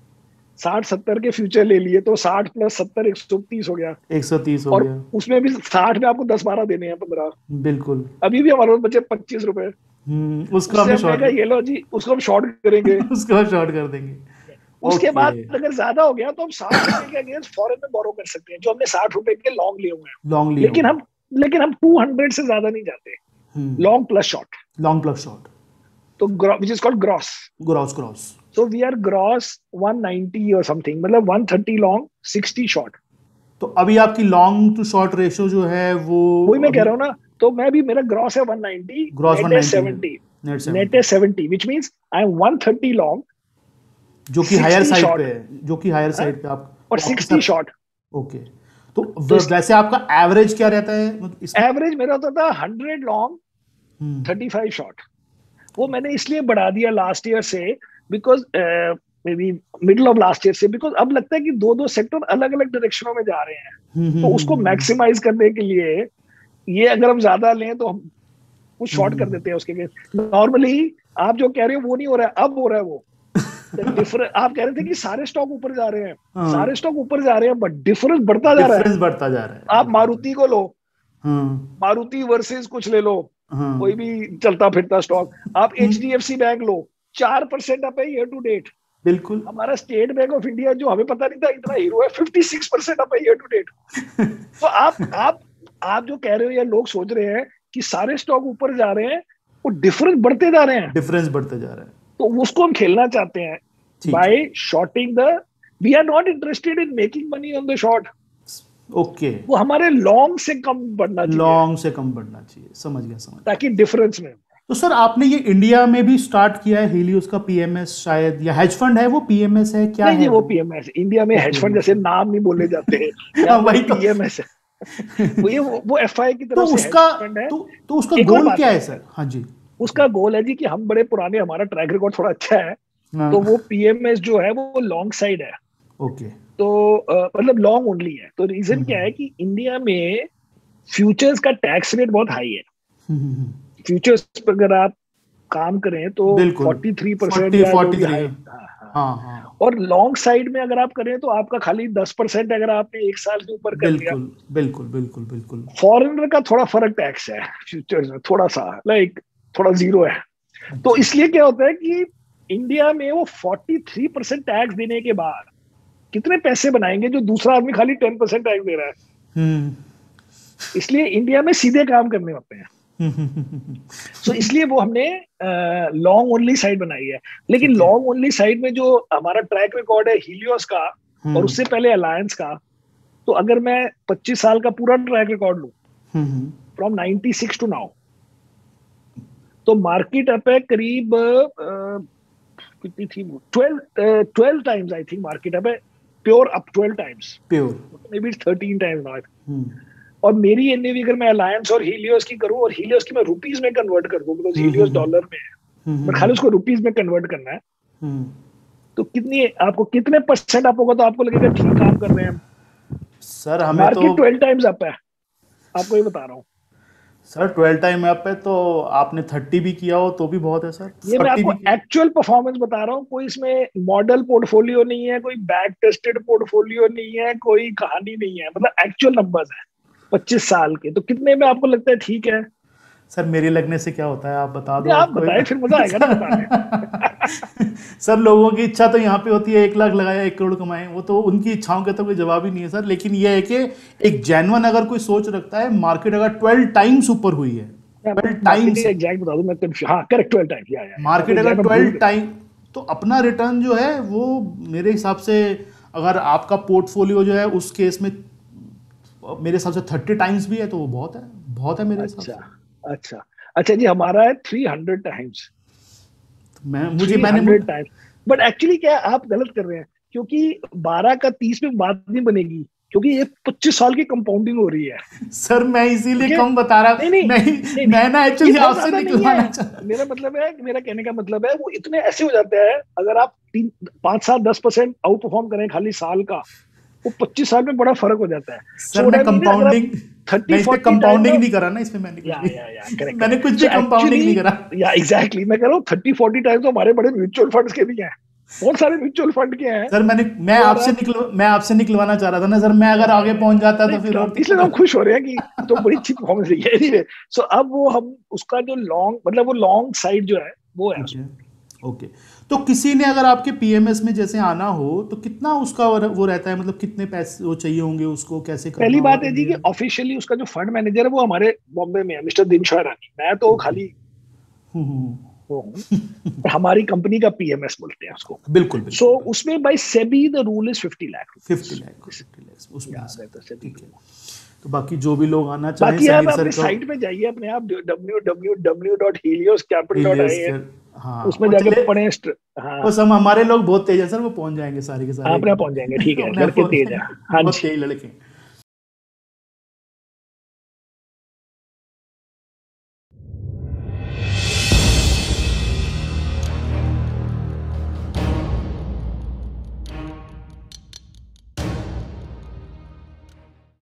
साठ सत्तर के फ्यूचर ले लिए तो साठ प्लस सत्तर एक सौ तीस हो गया, एक सौ तीस हो और गया। उसमें भी साठ में आपको दस बारह देने हैं पंद्रह, बिल्कुल। अभी भी हमारे बचे पच्चीस रुपए, उसका हम शॉर्ट ये लो जी, उसको हम शॉर्ट करेंगे उसको हम शॉर्ट कर देंगे। उसके बाद अगर ज्यादा हो गया तो हम साठ रुपए के अगेंस्ट फॉरेन में बोरो कर सकते हैं, जो हमने साठ रुपए के लॉन्ग लिए हुए हैं लॉन्ग लिए, लेकिन हम लेकिन हम टू हंड्रेड से ज्यादा नहीं जाते, long plus short long plus short, तो which is called gross gross gross So we are gross one ninety or something, मतलब one thirty long, sixty short.
तो अभी आपकी लॉन्ग टू शॉर्ट रेशियो जो है वो
वही मैं कह रहा हूँ ना, तो मैं भी मेरा ग्रॉस है one ninety,
ग्रॉस
नेट है सेवेंटी, नेट है seventy, which means I am one thirty long,
जो कि हायर साइड पे है, जो कि हायर साइड पे आप,
और sixty short.
ओके, तो वैसे आपका एवरेज क्या रहता है?
एवरेज मेरा होता था हंड्रेड लॉन्ग, thirty-five शॉर्ट। वो मैंने इसलिए बढ़ा दिया लास्ट ईयर से, because maybe middle of last year से, बिकॉज अब लगता है कि दो दो सेक्टर अलग अलग डायरेक्शनों में जा रहे हैं, तो उसको मैक्सिमाइज करने के लिए ये अगर हम ज्यादा लें तो हम कुछ शॉर्ट कर देते हैं उसके लिए। नॉर्मली आप जो कह रहे हो वो नहीं हो रहा है, अब हो रहा है वो डिफरेंस। आप कह रहे थे कि सारे स्टॉक ऊपर जा रहे हैं, सारे स्टॉक ऊपर जा रहे हैं, बट डिफरेंस बढ़ता जा रहा है,
बढ़ता जा रहा है।
आप मारुति को लो, मारुति वर्सेस कुछ ले लो, कोई भी चलता फिरता स्टॉक, आप एचडीएफसी बैंक लो, चार परसेंट अप है ईयर टू डेट।
बिल्कुल।
हमारा स्टेट बैंक ऑफ इंडिया जो हमें पता नहीं था इतना हीरो है, फिफ्टी सिक्स परसेंट अप है ईयर टू डेट। तो आप आप आप जो कह रहे हो या लोग सोच रहे हैं कि सारे स्टॉक ऊपर जा रहे हैं, वो डिफरेंस बढ़ते जा रहे हैं,
डिफरेंस बढ़ते जा रहा है,
तो उसको हम खेलना चाहते हैं by shorting the, we are not interested in making money on the short.
Okay,
वो हमारे लॉन्ग से कम बढ़ना चाहिए,
लॉन्ग से कम बढ़ना चाहिए, समझ गया समझ,
ताकि डिफरेंस में।
तो सर आपने ये इंडिया में भी स्टार्ट किया है हीलियोस का पीएमएस, शायद, या हेज फंड है वो, पीएमएस है क्या?
नहीं,
है
नहीं, वो पीएमएस, इंडिया में हेज फंड जैसे नाम नहीं बोले जाते हैं, वही पीएमएस है। वो ये वो एफआई की तरफ
तो
से
उसका तो, तो उसका गोल क्या है सर? हाँ जी,
उसका गोल है जी कि हम बड़े पुराने, हमारा ट्रैक रिकॉर्ड थोड़ा अच्छा है, तो वो पीएमएस जो है वो लॉन्ग साइड है।
ओके,
तो मतलब लॉन्ग ओनली है। तो रीजन क्या है कि इंडिया में फ्यूचर्स का टैक्स रेट बहुत हाई है। फ्यूचर्स पर अगर आप काम करें तो तैंतालीस परसेंट, और लॉन्ग साइड में अगर आप करें तो आपका खाली दस परसेंट अगर आपने एक साल के ऊपर कर लिया।
बिल्कुल बिल्कुल बिल्कुल।
फॉरेनर का थोड़ा फर्क टैक्स है फ्यूचर्स में, थोड़ा सा लाइक थोड़ा जीरो है, तो इसलिए क्या होता है कि इंडिया में वो तैंतालीस परसेंट टैक्स देने के बाद कितने पैसे बनाएंगे जो दूसरा आदमी खाली टेन परसेंट टैक्स दे रहा है। इसलिए इंडिया में सीधे काम करने होते हैं। सो so, इसलिए वो हमने लॉन्ग ओनली साइड बनाई है। लेकिन लॉन्ग ओनली साइड में जो हमारा ट्रैक रिकॉर्ड है हीलियोस का और उससे पहले अलायंस का, तो अगर मैं पच्चीस साल का पूरा ट्रैक रिकॉर्ड लूं from ninety six to now, तो मार्केट अप है करीब कितनी थी, twelve twelve times I think market up है, pure up twelve times, pure maybe thirteen times now. और मेरी एनएवी अगर मैं अलायंस और हीलियोस की करूं, और हीलियोस की मैं रुपीस में कन्वर्ट कर दूं, बिकॉज हीलियोस डॉलर में है, बट खाली उसको रुपीस में कन्वर्ट करना है, तो कितनी आपको कितने परसेंट अप होगा तो आपको लगेगा ठीक काम कर रहे हैं
सर? हमें
मार्केट
तो
ट्वेल्व टाइम्स अप है, आपको ये बता रहा हूँ
सर। ट्वेल्व टाइम अप है तो आपने थर्टी भी किया हो तो भी बहुत है सर।
ये मैं आपको एक्चुअल परफॉर्मेंस बता रहा हूँ, कोई इसमें मॉडल पोर्टफोलियो नहीं है, कोई बैक टेस्टेड पोर्टफोलियो नहीं है, कोई कहानी नहीं है, मतलब एक्चुअल नंबर्स है पच्चीस साल के। तो कितने में आपको लगता है ठीक है
सर? मेरे लगने से क्या होता है आप बता दो।
आप बताएं, फिर मजा आएगा ना बताने।
सर लोगों की इच्छा तो यहाँ पे होती है एक लाख लगाया एक करोड़ कमाए, वो तो उनकी इच्छाओं का तो कोई जवाब ही नहीं है सर। लेकिन ये है कि एक जेन्युइन अगर कोई सोच रखता है, मार्केट अगर ट्वेल्व टाइम्स ऊपर हुई है, ट्वेल्व टाइम्स
एग्जैक्ट बता दूं मैं, हाँ करेक्ट ट्वेल्व टाइम्स, या
मार्केट अगर ट्वेल्व टाइम, तो अपना रिटर्न जो है वो मेरे हिसाब से, अगर आपका पोर्टफोलियो जो है उस केस में मेरे हिसाब से थर्टी टाइम्स भी है तो वो बहुत है, बहुत है मेरे हिसाब से।
अच्छा अच्छा जी, हमारा है थ्री हंड्रेड टाइम्स।
मैं मुझे मैंने
टाइम्स, बट एक्चुअली क्या आप गलत कर रहे हैं, क्योंकि बारह का तीस में बात नहीं बनेगी, क्योंकि ये पच्चीस साल की कंपाउंडिंग हो रही है सर।
मैं इसीलिए कम बता रहा हूं। नहीं, नहीं, नहीं, मैं ना एक्चुअली आपसे निकलवाना चाहता,
मेरा मतलब है, मेरा कहने का मतलब है वो इतने ऐसे हो जाते हैं, अगर आप तीन पांच सात दस परसेंट आउट परफॉर्म करें खाली साल का, वो पच्चीस साल में बड़ा फर्क हो जाता है
सर। so, मैं कंपाउंडिंग थर्टी फोर्टी कंपाउंडिंग नहीं करा ना इसमें, मैंने
या, या, या, correct,
मैंने कुछ भी कंपाउंडिंग नहीं करा।
या एग्जैक्टली, मैं कह रहा हूँ थर्टी फोर्टी टाइम्स तो हमारे बड़े म्यूचुअल फंड्स के भी हैं, बहुत सारे म्यूचुअल फंड के हैं
सर। मैंने मैं आपसे निकल मैं आपसे निकलवाना चाह रहा था ना सर, मैं अगर आगे पहुंच जाता तो फिर और
इसलिए हम खुश हो रहे हैं कि तो बड़ी अच्छी परफॉर्मेंस रही है। एनीवे, सो अब वो हम उसका जो लॉन्ग मतलब वो लॉन्ग साइड जो है वो है।
ओके, तो किसी ने अगर आपके पीएमएस में जैसे आना हो तो कितना उसका वो रहता है, मतलब कितने पैसे वो चाहिए होंगे उसको, कैसे करना?
पहली बात है जी कि ऑफिशियली उसका जो फंड मैनेजर है वो हमारे बॉम्बे में है, मिस्टर दिनशॉय रानी। मैं तो खाली वो हूँ, हमारी कंपनी का पीएमएस बोलते हैं उसको।
बिल्कुल, बिल्कुल।
सो so, उसमें by SEBI the rule is fifty lakh
fifty lakh fifty lakh उसमें। ठीक है, तो बाकी जो भी लोग आना चाहें,
बाकी आप अपने साइट पे जाइए अपने आप W W W dot Helios Capital dot I N, हाँ, उसमें जाके पढ़ें। हाँ,
बस हम हमारे लोग बहुत तेज है सर, वो पहुंच जाएंगे सारे के सारे,
आप पहुंच जाएंगे। ठीक है, लड़के तेज है, हाँ जी,
तेज लड़के।